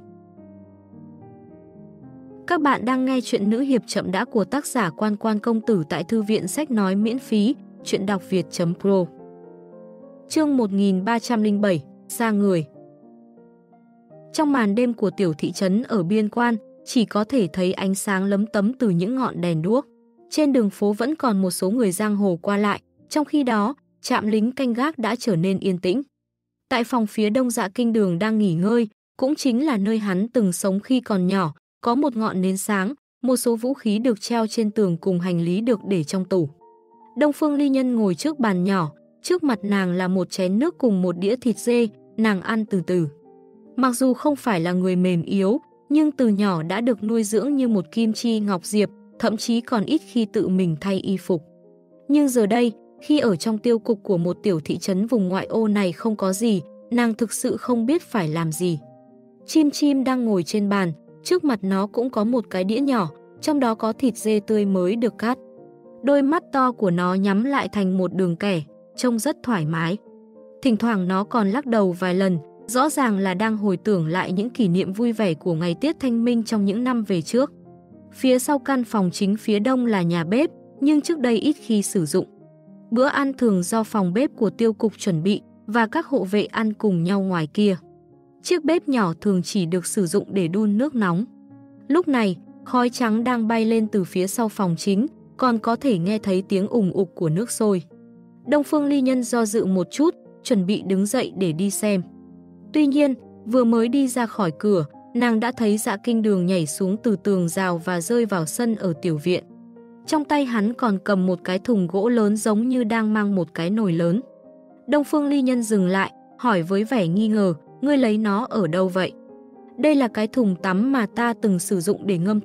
Các bạn đang nghe chuyện nữ hiệp chậm đã của tác giả Quan Quan Công Tử tại thư viện sách nói miễn phí, chuyện đọc việt chấm pro. Chương một nghìn ba trăm lẻ bảy, ra người. Trong màn đêm của tiểu thị trấn ở biên quan, chỉ có thể thấy ánh sáng lấm tấm từ những ngọn đèn đuốc. Trên đường phố vẫn còn một số người giang hồ qua lại, trong khi đó, trạm lính canh gác đã trở nên yên tĩnh. Tại phòng phía đông, Dạ Kinh Đường đang nghỉ ngơi, cũng chính là nơi hắn từng sống khi còn nhỏ, có một ngọn nến sáng, một số vũ khí được treo trên tường cùng hành lý được để trong tủ. Đông Phương Ly Nhân ngồi trước bàn nhỏ, trước mặt nàng là một chén nước cùng một đĩa thịt dê, nàng ăn từ từ. Mặc dù không phải là người mềm yếu, nhưng từ nhỏ đã được nuôi dưỡng như một kim chi ngọc diệp, thậm chí còn ít khi tự mình thay y phục. Nhưng giờ đây, khi ở trong tiêu cục của một tiểu thị trấn vùng ngoại ô này không có gì, nàng thực sự không biết phải làm gì. Chim Chim đang ngồi trên bàn, trước mặt nó cũng có một cái đĩa nhỏ, trong đó có thịt dê tươi mới được cắt. Đôi mắt to của nó nhắm lại thành một đường kẻ, trông rất thoải mái. Thỉnh thoảng nó còn lắc đầu vài lần, rõ ràng là đang hồi tưởng lại những kỷ niệm vui vẻ của ngày Tiết Thanh Minh trong những năm về trước. Phía sau căn phòng chính phía đông là nhà bếp, nhưng trước đây ít khi sử dụng. Bữa ăn thường do phòng bếp của tiêu cục chuẩn bị và các hộ vệ ăn cùng nhau ngoài kia. Chiếc bếp nhỏ thường chỉ được sử dụng để đun nước nóng. Lúc này, khói trắng đang bay lên từ phía sau phòng chính, còn có thể nghe thấy tiếng ùng ục của nước sôi. Đông Phương Ly Nhân do dự một chút, chuẩn bị đứng dậy để đi xem. Tuy nhiên, vừa mới đi ra khỏi cửa, nàng đã thấy Dạ Kinh Đường nhảy xuống từ tường rào và rơi vào sân ở tiểu viện. Trong tay hắn còn cầm một cái thùng gỗ lớn giống như đang mang một cái nồi lớn. Đông Phương Ly Nhân dừng lại, hỏi với vẻ nghi ngờ, ngươi lấy nó ở đâu vậy? Đây là cái thùng tắm mà ta từng sử dụng để ngâm thuốc,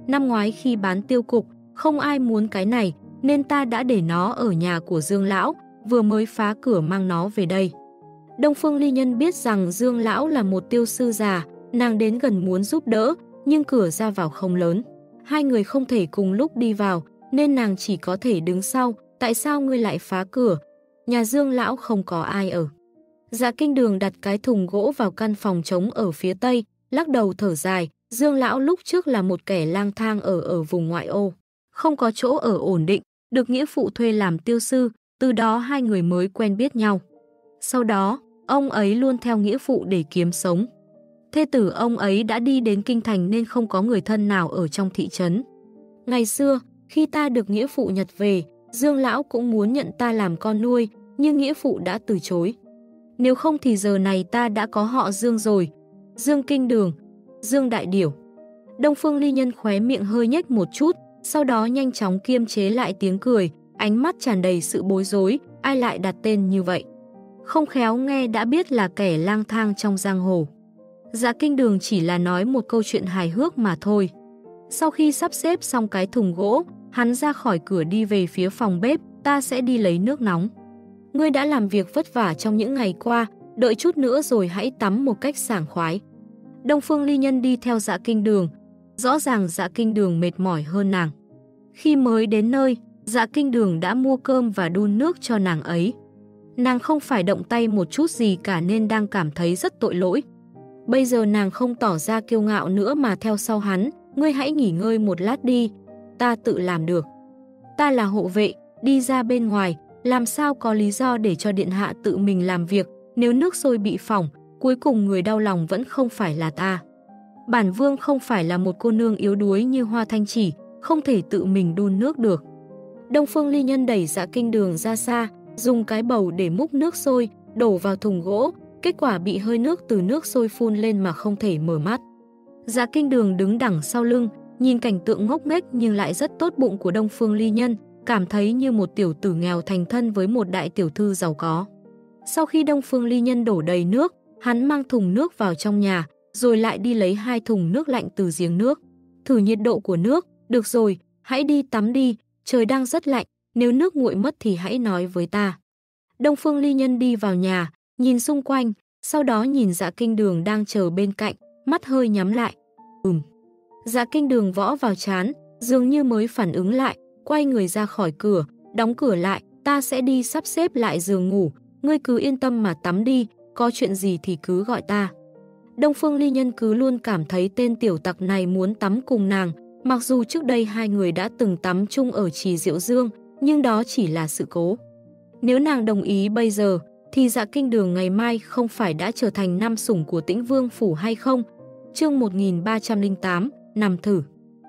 năm ngoái khi bán tiêu cục, không ai muốn cái này, nên ta đã để nó ở nhà của Dương Lão, vừa mới phá cửa mang nó về đây. Đông Phương Ly Nhân biết rằng Dương Lão là một tiêu sư già, nàng đến gần muốn giúp đỡ, nhưng cửa ra vào không lớn. Hai người không thể cùng lúc đi vào, nên nàng chỉ có thể đứng sau. Tại sao ngươi lại phá cửa? Nhà Dương Lão không có ai ở. Dạ Kinh Đường đặt cái thùng gỗ vào căn phòng trống ở phía tây, lắc đầu thở dài. Dương Lão lúc trước là một kẻ lang thang ở ở vùng ngoại ô, không có chỗ ở ổn định, được nghĩa phụ thuê làm tiêu sư, từ đó hai người mới quen biết nhau. Sau đó, ông ấy luôn theo nghĩa phụ để kiếm sống. Thê tử ông ấy đã đi đến kinh thành nên không có người thân nào ở trong thị trấn. Ngày xưa, khi ta được nghĩa phụ nhặt về, Dương Lão cũng muốn nhận ta làm con nuôi, nhưng nghĩa phụ đã từ chối. Nếu không thì giờ này ta đã có họ Dương rồi. Dương Kinh Đường, Dương Đại Điểu. Đông Phương Ly Nhân khóe miệng hơi nhếch một chút, sau đó nhanh chóng kiềm chế lại tiếng cười, ánh mắt tràn đầy sự bối rối, ai lại đặt tên như vậy? Không khéo nghe đã biết là kẻ lang thang trong giang hồ. Dạ Kinh Đường chỉ là nói một câu chuyện hài hước mà thôi. Sau khi sắp xếp xong cái thùng gỗ, hắn ra khỏi cửa đi về phía phòng bếp, ta sẽ đi lấy nước nóng. Ngươi đã làm việc vất vả trong những ngày qua, đợi chút nữa rồi hãy tắm một cách sảng khoái. Đông Phương Ly Nhân đi theo Dạ Kinh Đường. Rõ ràng Dạ Kinh Đường mệt mỏi hơn nàng. Khi mới đến nơi, Dạ Kinh Đường đã mua cơm và đun nước cho nàng ấy. Nàng không phải động tay một chút gì cả nên đang cảm thấy rất tội lỗi. Bây giờ nàng không tỏ ra kiêu ngạo nữa mà theo sau hắn. Ngươi hãy nghỉ ngơi một lát đi, ta tự làm được. Ta là hộ vệ, đi ra bên ngoài, làm sao có lý do để cho điện hạ tự mình làm việc. Nếu nước sôi bị phỏng, cuối cùng người đau lòng vẫn không phải là ta. Bản vương không phải là một cô nương yếu đuối như Hoa Thanh Chỉ, không thể tự mình đun nước được. Đông Phương Ly Nhân đẩy Dạ Kinh Đường ra xa, dùng cái bầu để múc nước sôi, đổ vào thùng gỗ, kết quả bị hơi nước từ nước sôi phun lên mà không thể mở mắt. Dạ Kinh Đường đứng đằng sau lưng, nhìn cảnh tượng ngốc nghếch nhưng lại rất tốt bụng của Đông Phương Ly Nhân, cảm thấy như một tiểu tử nghèo thành thân với một đại tiểu thư giàu có. Sau khi Đông Phương Ly Nhân đổ đầy nước, hắn mang thùng nước vào trong nhà, rồi lại đi lấy hai thùng nước lạnh từ giếng nước. Thử nhiệt độ của nước, được rồi, hãy đi tắm đi, trời đang rất lạnh, nếu nước nguội mất thì hãy nói với ta. Đông Phương Ly Nhân đi vào nhà, nhìn xung quanh, sau đó nhìn Dạ Kinh Đường đang chờ bên cạnh, mắt hơi nhắm lại. Ừm. Dạ Kinh Đường võ vào trán, dường như mới phản ứng lại, quay người ra khỏi cửa, đóng cửa lại, ta sẽ đi sắp xếp lại giường ngủ, ngươi cứ yên tâm mà tắm đi, có chuyện gì thì cứ gọi ta. Đông Phương Ly Nhân cứ luôn cảm thấy tên tiểu tặc này muốn tắm cùng nàng, mặc dù trước đây hai người đã từng tắm chung ở Trì Diệu Dương, nhưng đó chỉ là sự cố. Nếu nàng đồng ý bây giờ, thì Dạ Kinh Đường ngày mai không phải đã trở thành nam sủng của Tĩnh Vương Phủ hay không? Chương một nghìn ba trăm lẻ tám, nằm thử.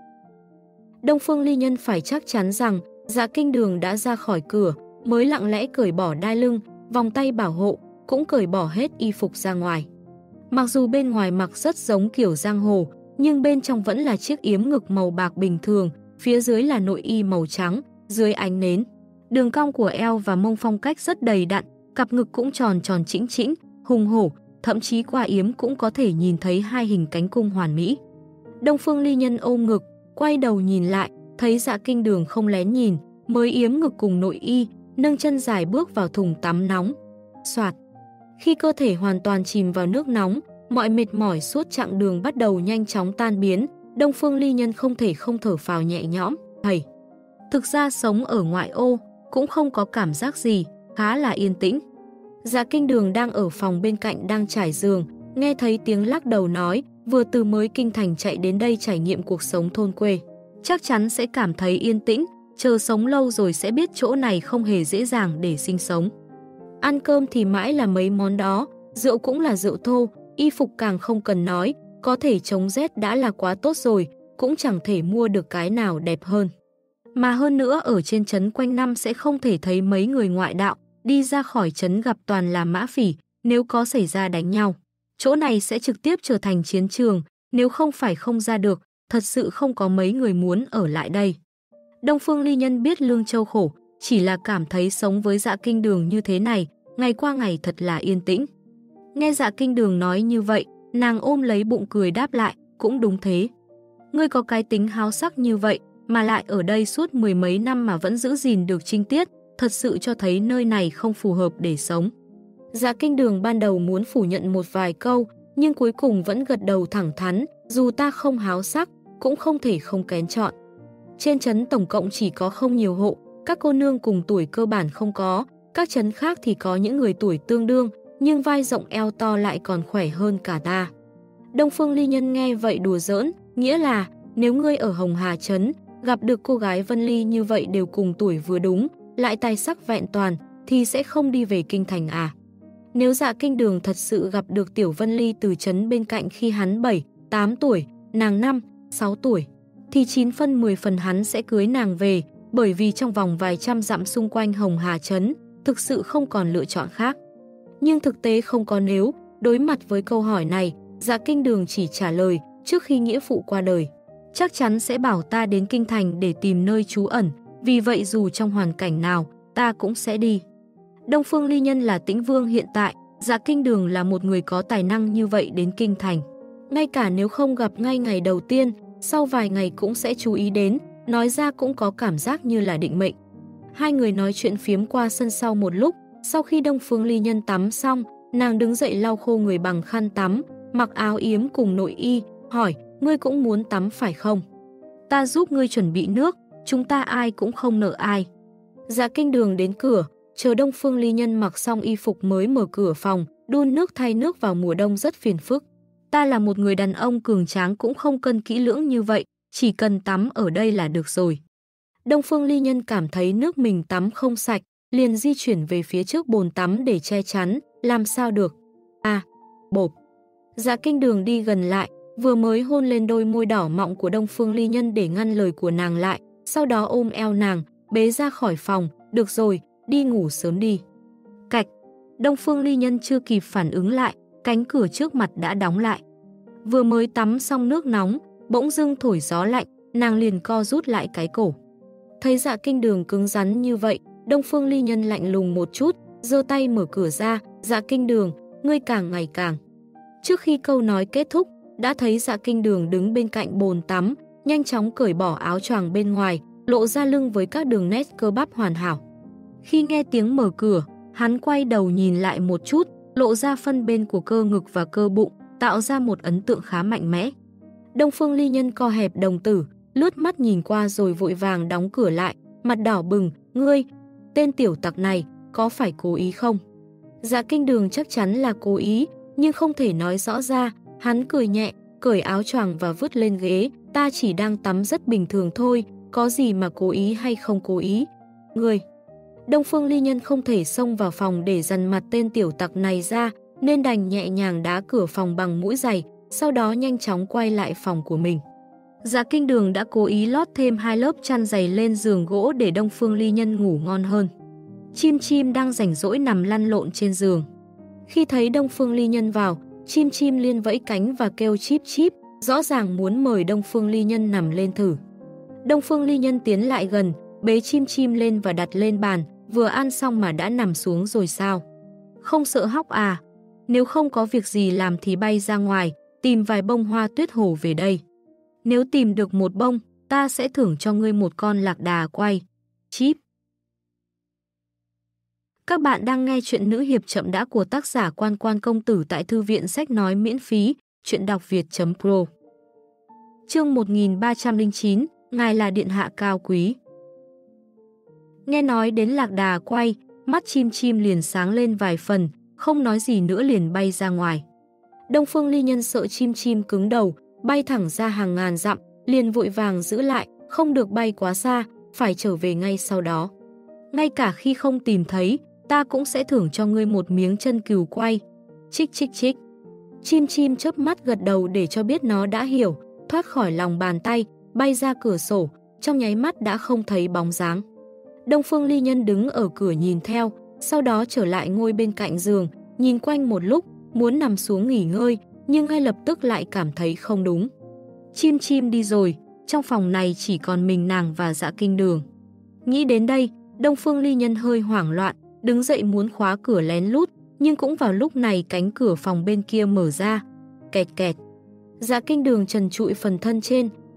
Đông Phương Ly Nhân phải chắc chắn rằng Dạ Kinh Đường đã ra khỏi cửa, mới lặng lẽ cởi bỏ đai lưng, vòng tay bảo hộ, cũng cởi bỏ hết y phục ra ngoài. Mặc dù bên ngoài mặc rất giống kiểu giang hồ, nhưng bên trong vẫn là chiếc yếm ngực màu bạc bình thường, phía dưới là nội y màu trắng, dưới ánh nến. Đường cong của eo và mông phong cách rất đầy đặn, cặp ngực cũng tròn tròn chĩnh chĩnh, hùng hổ, thậm chí qua yếm cũng có thể nhìn thấy hai hình cánh cung hoàn mỹ. Đông Phương Ly Nhân ôm ngực, quay đầu nhìn lại, thấy Dạ Kinh Đường không lén nhìn, mới yếm ngực cùng nội y, nâng chân dài bước vào thùng tắm nóng. Soạt. Khi cơ thể hoàn toàn chìm vào nước nóng, mọi mệt mỏi suốt chặng đường bắt đầu nhanh chóng tan biến, Đông Phương Ly Nhân không thể không thở phào nhẹ nhõm. Hầy. Thực ra sống ở ngoại ô cũng không có cảm giác gì, khá là yên tĩnh. Dạ Kinh Đường đang ở phòng bên cạnh đang trải giường, nghe thấy tiếng lắc đầu nói, vừa từ mới kinh thành chạy đến đây trải nghiệm cuộc sống thôn quê. Chắc chắn sẽ cảm thấy yên tĩnh, chờ sống lâu rồi sẽ biết chỗ này không hề dễ dàng để sinh sống. Ăn cơm thì mãi là mấy món đó, rượu cũng là rượu thô, y phục càng không cần nói, có thể chống rét đã là quá tốt rồi, cũng chẳng thể mua được cái nào đẹp hơn. Mà hơn nữa ở trên trấn quanh năm sẽ không thể thấy mấy người ngoại đạo, đi ra khỏi trấn gặp toàn là mã phỉ, nếu có xảy ra đánh nhau. Chỗ này sẽ trực tiếp trở thành chiến trường, nếu không phải không ra được, thật sự không có mấy người muốn ở lại đây. Đông Phương Ly Nhân biết Lương Châu khổ, chỉ là cảm thấy sống với Dạ Kinh Đường như thế này, ngày qua ngày thật là yên tĩnh. Nghe Dạ Kinh Đường nói như vậy, nàng ôm lấy bụng cười đáp lại, cũng đúng thế. Ngươi có cái tính háo sắc như vậy, mà lại ở đây suốt mười mấy năm mà vẫn giữ gìn được trinh tiết, thật sự cho thấy nơi này không phù hợp để sống. Dạ Kinh Đường ban đầu muốn phủ nhận một vài câu, nhưng cuối cùng vẫn gật đầu thẳng thắn, dù ta không háo sắc, cũng không thể không kén chọn. Trên trấn tổng cộng chỉ có không nhiều hộ, các cô nương cùng tuổi cơ bản không có, các trấn khác thì có những người tuổi tương đương, nhưng vai rộng eo to lại còn khỏe hơn cả ta. Đông Phương Ly Nhân nghe vậy đùa giỡn, nghĩa là nếu ngươi ở Hồng Hà Trấn, gặp được cô gái Vân Ly như vậy đều cùng tuổi vừa đúng, lại tài sắc vẹn toàn, thì sẽ không đi về kinh thành à. Nếu Dạ Kinh Đường thật sự gặp được Tiểu Vân Ly từ trấn bên cạnh khi hắn bảy, tám tuổi, nàng năm, sáu tuổi, thì chín phân mười phần hắn sẽ cưới nàng về, bởi vì trong vòng vài trăm dặm xung quanh Hồng Hà Trấn, thực sự không còn lựa chọn khác. Nhưng thực tế không có nếu, đối mặt với câu hỏi này, Dạ Kinh Đường chỉ trả lời, trước khi nghĩa phụ qua đời, chắc chắn sẽ bảo ta đến kinh thành để tìm nơi trú ẩn, vì vậy dù trong hoàn cảnh nào, ta cũng sẽ đi. Đông Phương Ly Nhân là Tĩnh Vương hiện tại, Dạ Kinh Đường là một người có tài năng như vậy đến kinh thành. Ngay cả nếu không gặp ngay ngày đầu tiên, sau vài ngày cũng sẽ chú ý đến, nói ra cũng có cảm giác như là định mệnh. Hai người nói chuyện phiếm qua sân sau một lúc, sau khi Đông Phương Ly Nhân tắm xong, nàng đứng dậy lau khô người bằng khăn tắm, mặc áo yếm cùng nội y, hỏi, ngươi cũng muốn tắm phải không? Ta giúp ngươi chuẩn bị nước, chúng ta ai cũng không nợ ai. Dạ Kinh Đường đến cửa, chờ Đông Phương Ly Nhân mặc xong y phục mới mở cửa phòng, đun nước thay nước vào mùa đông rất phiền phức. Ta là một người đàn ông cường tráng cũng không cân kỹ lưỡng như vậy, chỉ cần tắm ở đây là được rồi. Đông Phương Ly Nhân cảm thấy nước mình tắm không sạch, liền di chuyển về phía trước bồn tắm để che chắn, làm sao được. À, bộp. Dạ Kinh Đường đi gần lại, vừa mới hôn lên đôi môi đỏ mọng của Đông Phương Ly Nhân để ngăn lời của nàng lại, sau đó ôm eo nàng, bế ra khỏi phòng, được rồi, đi ngủ sớm đi. Cạch, Đông Phương Ly Nhân chưa kịp phản ứng lại, cánh cửa trước mặt đã đóng lại. Vừa mới tắm xong nước nóng, bỗng dưng thổi gió lạnh, nàng liền co rút lại cái cổ. Thấy Dạ Kinh Đường cứng rắn như vậy, Đông Phương Ly Nhân lạnh lùng một chút, giơ tay mở cửa ra, Dạ Kinh Đường, ngươi càng ngày càng. Trước khi câu nói kết thúc, đã thấy Dạ Kinh Đường đứng bên cạnh bồn tắm, nhanh chóng cởi bỏ áo choàng bên ngoài, lộ ra lưng với các đường nét cơ bắp hoàn hảo. Khi nghe tiếng mở cửa, hắn quay đầu nhìn lại một chút, lộ ra phân bên của cơ ngực và cơ bụng, tạo ra một ấn tượng khá mạnh mẽ. Đông Phương Ly Nhân co hẹp đồng tử, lướt mắt nhìn qua rồi vội vàng đóng cửa lại, mặt đỏ bừng, ngươi, tên tiểu tặc này, có phải cố ý không? Dạ Kinh Đường chắc chắn là cố ý, nhưng không thể nói rõ ra, hắn cười nhẹ, cởi áo choàng và vứt lên ghế, ta chỉ đang tắm rất bình thường thôi, có gì mà cố ý hay không cố ý. Ngươi, Đông Phương Ly Nhân không thể xông vào phòng để dằn mặt tên tiểu tặc này ra, nên đành nhẹ nhàng đá cửa phòng bằng mũi giày, sau đó nhanh chóng quay lại phòng của mình. Dạ Kinh Đường đã cố ý lót thêm hai lớp chăn dày lên giường gỗ để Đông Phương Ly Nhân ngủ ngon hơn. Chim Chim đang rảnh rỗi nằm lăn lộn trên giường. Khi thấy Đông Phương Ly Nhân vào, Chim Chim liên vẫy cánh và kêu chíp chíp, rõ ràng muốn mời Đông Phương Ly Nhân nằm lên thử. Đông Phương Ly Nhân tiến lại gần, bế Chim Chim lên và đặt lên bàn, vừa ăn xong mà đã nằm xuống rồi sao? Không sợ hóc à? Nếu không có việc gì làm thì bay ra ngoài, tìm vài bông hoa tuyết hồ về đây. Nếu tìm được một bông, ta sẽ thưởng cho ngươi một con lạc đà quay. Chíp. Các bạn đang nghe chuyện nữ hiệp chậm đã của tác giả Quan Quan Công Tử tại thư viện sách nói miễn phí, chuyện đọc việt chấm pro. Chương một nghìn ba trăm lẻ chín, ngài là điện hạ cao quý. Nghe nói đến lạc đà quay, mắt Chim Chim liền sáng lên vài phần, không nói gì nữa liền bay ra ngoài. Đông Phương Ly Nhân sợ Chim Chim cứng đầu, bay thẳng ra hàng ngàn dặm, liền vội vàng giữ lại, không được bay quá xa, phải trở về ngay sau đó. Ngay cả khi không tìm thấy, ta cũng sẽ thưởng cho ngươi một miếng chân cừu quay. Chích chích chích. Chim Chim chớp mắt gật đầu để cho biết nó đã hiểu, thoát khỏi lòng bàn tay, bay ra cửa sổ, trong nháy mắt đã không thấy bóng dáng. Đông Phương Ly Nhân đứng ở cửa nhìn theo, sau đó trở lại ngồi bên cạnh giường, nhìn quanh một lúc, muốn nằm xuống nghỉ ngơi, nhưng ngay lập tức lại cảm thấy không đúng. Chim Chim đi rồi, trong phòng này chỉ còn mình nàng và Dạ Kinh Đường. Nghĩ đến đây, Đông Phương Ly Nhân hơi hoảng loạn, đứng dậy muốn khóa cửa lén lút, nhưng cũng vào lúc này cánh cửa phòng bên kia mở ra. Kẹt kẹt. Dạ Kinh Đường trần trụi phần thân trên,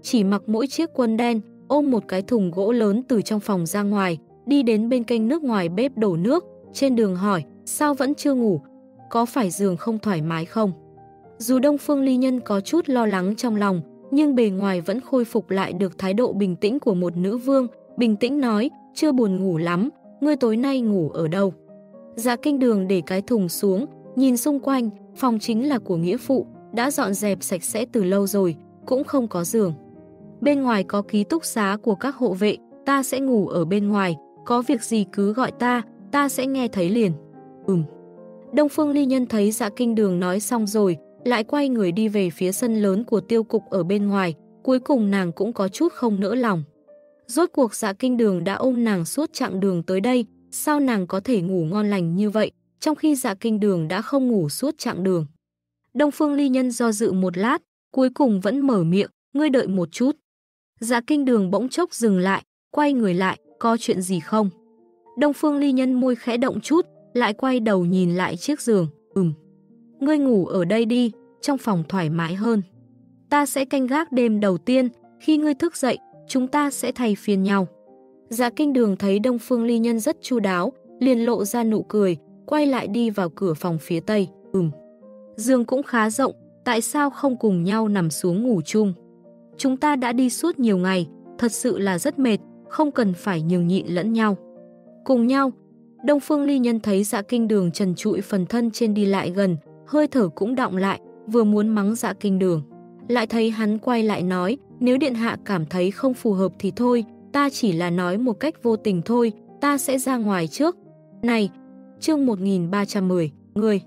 chỉ mặc mỗi chiếc quần đen, ôm một cái thùng gỗ lớn từ trong phòng ra ngoài, đi đến bên kênh nước ngoài bếp đổ nước, trên đường hỏi, sao vẫn chưa ngủ, có phải giường không thoải mái không? Dù Đông Phương Ly Nhân có chút lo lắng trong lòng, nhưng bề ngoài vẫn khôi phục lại được thái độ bình tĩnh của một nữ vương, bình tĩnh nói, chưa buồn ngủ lắm, ngươi tối nay ngủ ở đâu? Dạ Kinh Đường để cái thùng xuống, nhìn xung quanh, phòng chính là của nghĩa phụ, đã dọn dẹp sạch sẽ từ lâu rồi, cũng không có giường. Bên ngoài có ký túc xá của các hộ vệ, ta sẽ ngủ ở bên ngoài, có việc gì cứ gọi ta, ta sẽ nghe thấy liền. Ừm. Đông Phương Ly Nhân thấy Dạ Kinh Đường nói xong rồi, lại quay người đi về phía sân lớn của tiêu cục ở bên ngoài, cuối cùng nàng cũng có chút không nỡ lòng. Rốt cuộc Dạ Kinh Đường đã ôm nàng suốt chặng đường tới đây, sao nàng có thể ngủ ngon lành như vậy, trong khi Dạ Kinh Đường đã không ngủ suốt chặng đường. Đông Phương Ly Nhân do dự một lát, cuối cùng vẫn mở miệng, ngươi đợi một chút. Dạ Kinh Đường bỗng chốc dừng lại, quay người lại, có chuyện gì không? Đông Phương Ly Nhân môi khẽ động chút, lại quay đầu nhìn lại chiếc giường, ừm. Ngươi ngủ ở đây đi, trong phòng thoải mái hơn. Ta sẽ canh gác đêm đầu tiên, khi ngươi thức dậy, chúng ta sẽ thay phiên nhau. Dạ Kinh Đường thấy Đông Phương Ly Nhân rất chu đáo, liền lộ ra nụ cười, quay lại đi vào cửa phòng phía tây, ừm. Giường cũng khá rộng, tại sao không cùng nhau nằm xuống ngủ chung? Chúng ta đã đi suốt nhiều ngày, thật sự là rất mệt, không cần phải nhường nhịn lẫn nhau. Cùng nhau, Đông Phương Ly Nhân thấy Dạ Kinh Đường trần trụi phần thân trên đi lại gần, hơi thở cũng đọng lại, vừa muốn mắng Dạ Kinh Đường. Lại thấy hắn quay lại nói, nếu điện hạ cảm thấy không phù hợp thì thôi, ta chỉ là nói một cách vô tình thôi, ta sẽ ra ngoài trước. Này, chương một nghìn ba trăm mười, người.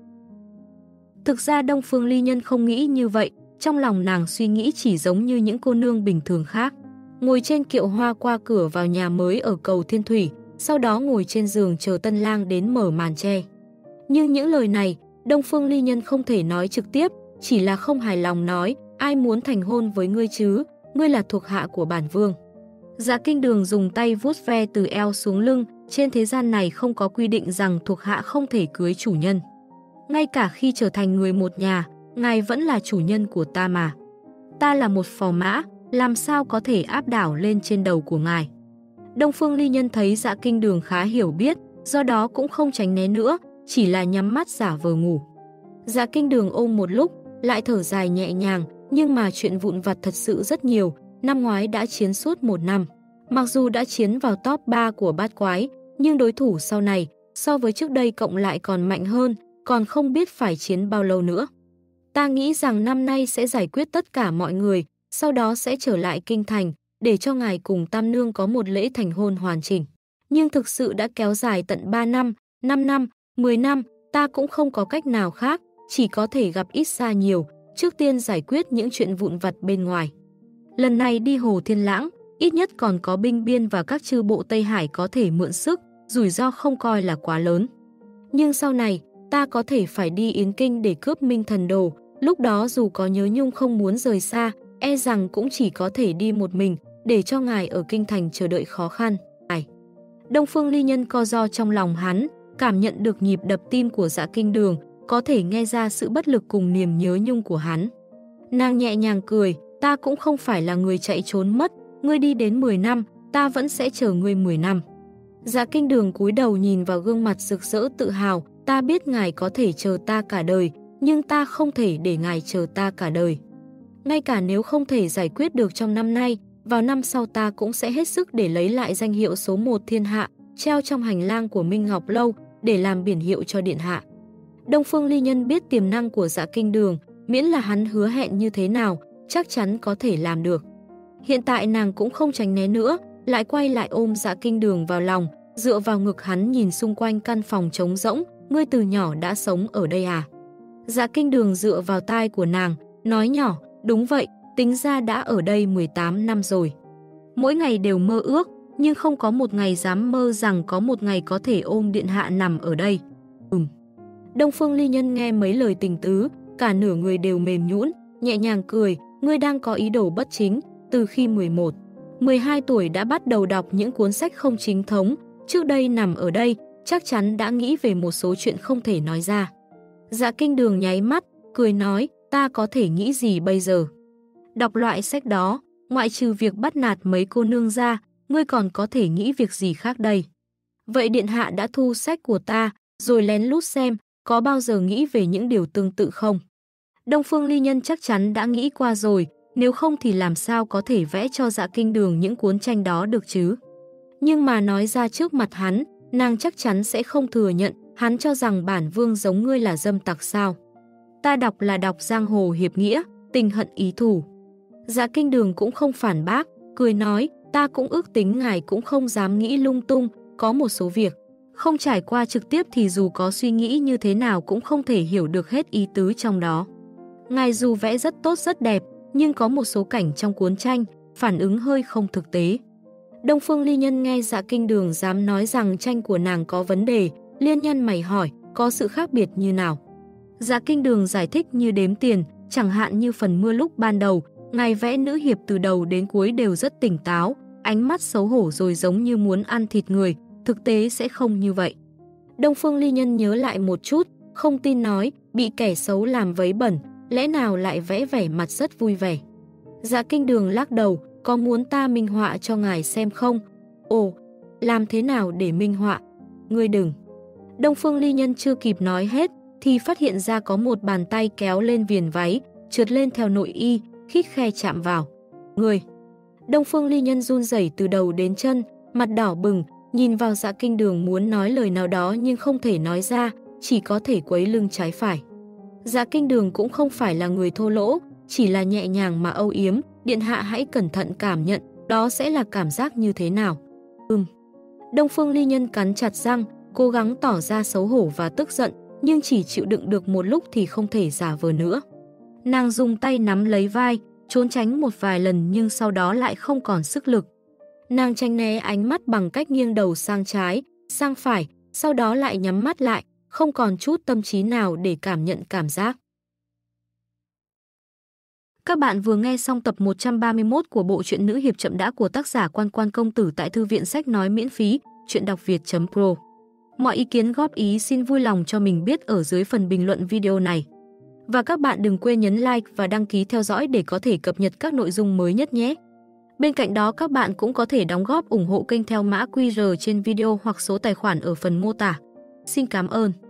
Thực ra Đông Phương Ly Nhân không nghĩ như vậy, trong lòng nàng suy nghĩ chỉ giống như những cô nương bình thường khác. Ngồi trên kiệu hoa qua cửa vào nhà mới ở cầu Thiên Thủy, sau đó ngồi trên giường chờ tân lang đến mở màn che. Nhưng những lời này, Đông Phương Ly Nhân không thể nói trực tiếp, chỉ là không hài lòng nói, ai muốn thành hôn với ngươi chứ, ngươi là thuộc hạ của bản vương. Dạ Kinh Đường dùng tay vuốt ve từ eo xuống lưng, trên thế gian này không có quy định rằng thuộc hạ không thể cưới chủ nhân. Ngay cả khi trở thành người một nhà, ngài vẫn là chủ nhân của ta mà. Ta là một phò mã, làm sao có thể áp đảo lên trên đầu của ngài. Đông Phương Ly Nhân thấy Dạ Kinh Đường khá hiểu biết, do đó cũng không tránh né nữa, chỉ là nhắm mắt giả vờ ngủ. Dạ Kinh Đường ôm một lúc, lại thở dài nhẹ nhàng, nhưng mà chuyện vụn vặt thật sự rất nhiều, năm ngoái đã chiến suốt một năm. Mặc dù đã chiến vào top ba của bát quái, nhưng đối thủ sau này, so với trước đây cộng lại còn mạnh hơn, còn không biết phải chiến bao lâu nữa. Ta nghĩ rằng năm nay sẽ giải quyết tất cả mọi người, sau đó sẽ trở lại kinh thành, để cho ngài cùng Tam Nương có một lễ thành hôn hoàn chỉnh. Nhưng thực sự đã kéo dài tận ba năm, năm năm, mười năm, ta cũng không có cách nào khác, chỉ có thể gặp ít xa nhiều, trước tiên giải quyết những chuyện vụn vặt bên ngoài. Lần này đi Hồ Thiên Lãng, ít nhất còn có binh biên và các chư bộ Tây Hải có thể mượn sức, rủi ro không coi là quá lớn. Nhưng sau này, ta có thể phải đi Yến Kinh để cướp Minh Thần Đồ, lúc đó dù có nhớ nhung không muốn rời xa, e rằng cũng chỉ có thể đi một mình, để cho ngài ở kinh thành chờ đợi khó khăn. Ai? Đông Phương Ly Nhân co ro trong lòng hắn, cảm nhận được nhịp đập tim của Dạ Kinh Đường, có thể nghe ra sự bất lực cùng niềm nhớ nhung của hắn. Nàng nhẹ nhàng cười, ta cũng không phải là người chạy trốn mất, ngươi đi đến mười năm, ta vẫn sẽ chờ ngươi mười năm. Dạ Kinh Đường cúi đầu nhìn vào gương mặt rực rỡ tự hào, ta biết ngài có thể chờ ta cả đời, nhưng ta không thể để ngài chờ ta cả đời. Ngay cả nếu không thể giải quyết được trong năm nay, vào năm sau ta cũng sẽ hết sức để lấy lại danh hiệu số một thiên hạ, treo trong hành lang của Minh Ngọc Lâu, để làm biển hiệu cho điện hạ. Đông Phương Ly Nhân biết tiềm năng của Dạ Kinh Đường, miễn là hắn hứa hẹn như thế nào, chắc chắn có thể làm được. Hiện tại nàng cũng không tránh né nữa, lại quay lại ôm Dạ Kinh Đường vào lòng, dựa vào ngực hắn nhìn xung quanh căn phòng trống rỗng, ngươi từ nhỏ đã sống ở đây à? Dạ Kinh Đường dựa vào tai của nàng, nói nhỏ, đúng vậy, tính ra đã ở đây mười tám năm rồi. Mỗi ngày đều mơ ước, nhưng không có một ngày dám mơ rằng có một ngày có thể ôm điện hạ nằm ở đây. Ừm. Đông Phương Ly Nhân nghe mấy lời tình tứ, cả nửa người đều mềm nhũn, nhẹ nhàng cười, ngươi đang có ý đồ bất chính, từ khi mười một, mười hai tuổi đã bắt đầu đọc những cuốn sách không chính thống, trước đây nằm ở đây, chắc chắn đã nghĩ về một số chuyện không thể nói ra. Dạ Kinh Đường nháy mắt, cười nói, ta có thể nghĩ gì bây giờ? Đọc loại sách đó, Ngoại trừ việc bắt nạt mấy cô nương ra, ngươi còn có thể nghĩ việc gì khác đây? Vậy điện hạ đã thu sách của ta, rồi lén lút xem, có bao giờ nghĩ về những điều tương tự không? Đông Phương Ly Nhân chắc chắn đã nghĩ qua rồi, nếu không thì làm sao có thể vẽ cho Dạ Kinh Đường những cuốn tranh đó được chứ? Nhưng mà nói ra trước mặt hắn, nàng chắc chắn sẽ không thừa nhận, hắn cho rằng bản vương giống ngươi là dâm tặc sao? Ta đọc là đọc giang hồ hiệp nghĩa, tình hận ý thù. Dạ Kinh Đường cũng không phản bác, cười nói, ta cũng ước tính ngài cũng không dám nghĩ lung tung, có một số việc. Không trải qua trực tiếp thì dù có suy nghĩ như thế nào cũng không thể hiểu được hết ý tứ trong đó. Ngài dù vẽ rất tốt rất đẹp, nhưng có một số cảnh trong cuốn tranh, phản ứng hơi không thực tế. Đông Phương Ly Nhân nghe Dạ Kinh Đường dám nói rằng tranh của nàng có vấn đề, liên nhăn mày hỏi, có sự khác biệt như nào? Dạ Kinh Đường giải thích như đếm tiền, chẳng hạn như phần mưa lúc ban đầu, ngài vẽ nữ hiệp từ đầu đến cuối đều rất tỉnh táo, ánh mắt xấu hổ rồi giống như muốn ăn thịt người, thực tế sẽ không như vậy. Đông Phương Ly Nhân nhớ lại một chút, không tin nói, bị kẻ xấu làm vấy bẩn, lẽ nào lại vẽ vẻ mặt rất vui vẻ. Dạ Kinh Đường lắc đầu, có muốn ta minh họa cho ngài xem không? Ồ, làm thế nào để minh họa? Ngươi đừng. Đông Phương Ly Nhân chưa kịp nói hết, thì phát hiện ra có một bàn tay kéo lên viền váy, trượt lên theo nội y, khít khe chạm vào. Ngươi. Đông Phương Ly Nhân run rẩy từ đầu đến chân, mặt đỏ bừng, nhìn vào Dạ Kinh Đường muốn nói lời nào đó nhưng không thể nói ra, chỉ có thể quấy lưng trái phải. Dạ Kinh Đường cũng không phải là người thô lỗ, chỉ là nhẹ nhàng mà âu yếm, điện hạ hãy cẩn thận cảm nhận, đó sẽ là cảm giác như thế nào. Ừm. Đông Phương Ly Nhân cắn chặt răng, cố gắng tỏ ra xấu hổ và tức giận, nhưng chỉ chịu đựng được một lúc thì không thể giả vờ nữa. Nàng dùng tay nắm lấy vai, trốn tránh một vài lần nhưng sau đó lại không còn sức lực. Nàng tránh né ánh mắt bằng cách nghiêng đầu sang trái, sang phải, sau đó lại nhắm mắt lại, không còn chút tâm trí nào để cảm nhận cảm giác. Các bạn vừa nghe xong tập một trăm ba mươi mốt của bộ truyện Nữ hiệp chậm đã của tác giả Quan Quan Công Tử tại thư viện sách nói miễn phí, truyện đọc việt chấm pro. Mọi ý kiến góp ý xin vui lòng cho mình biết ở dưới phần bình luận video này. Và các bạn đừng quên nhấn like và đăng ký theo dõi để có thể cập nhật các nội dung mới nhất nhé. Bên cạnh đó các bạn cũng có thể đóng góp ủng hộ kênh theo mã quy rờ trên video hoặc số tài khoản ở phần mô tả. Xin cảm ơn.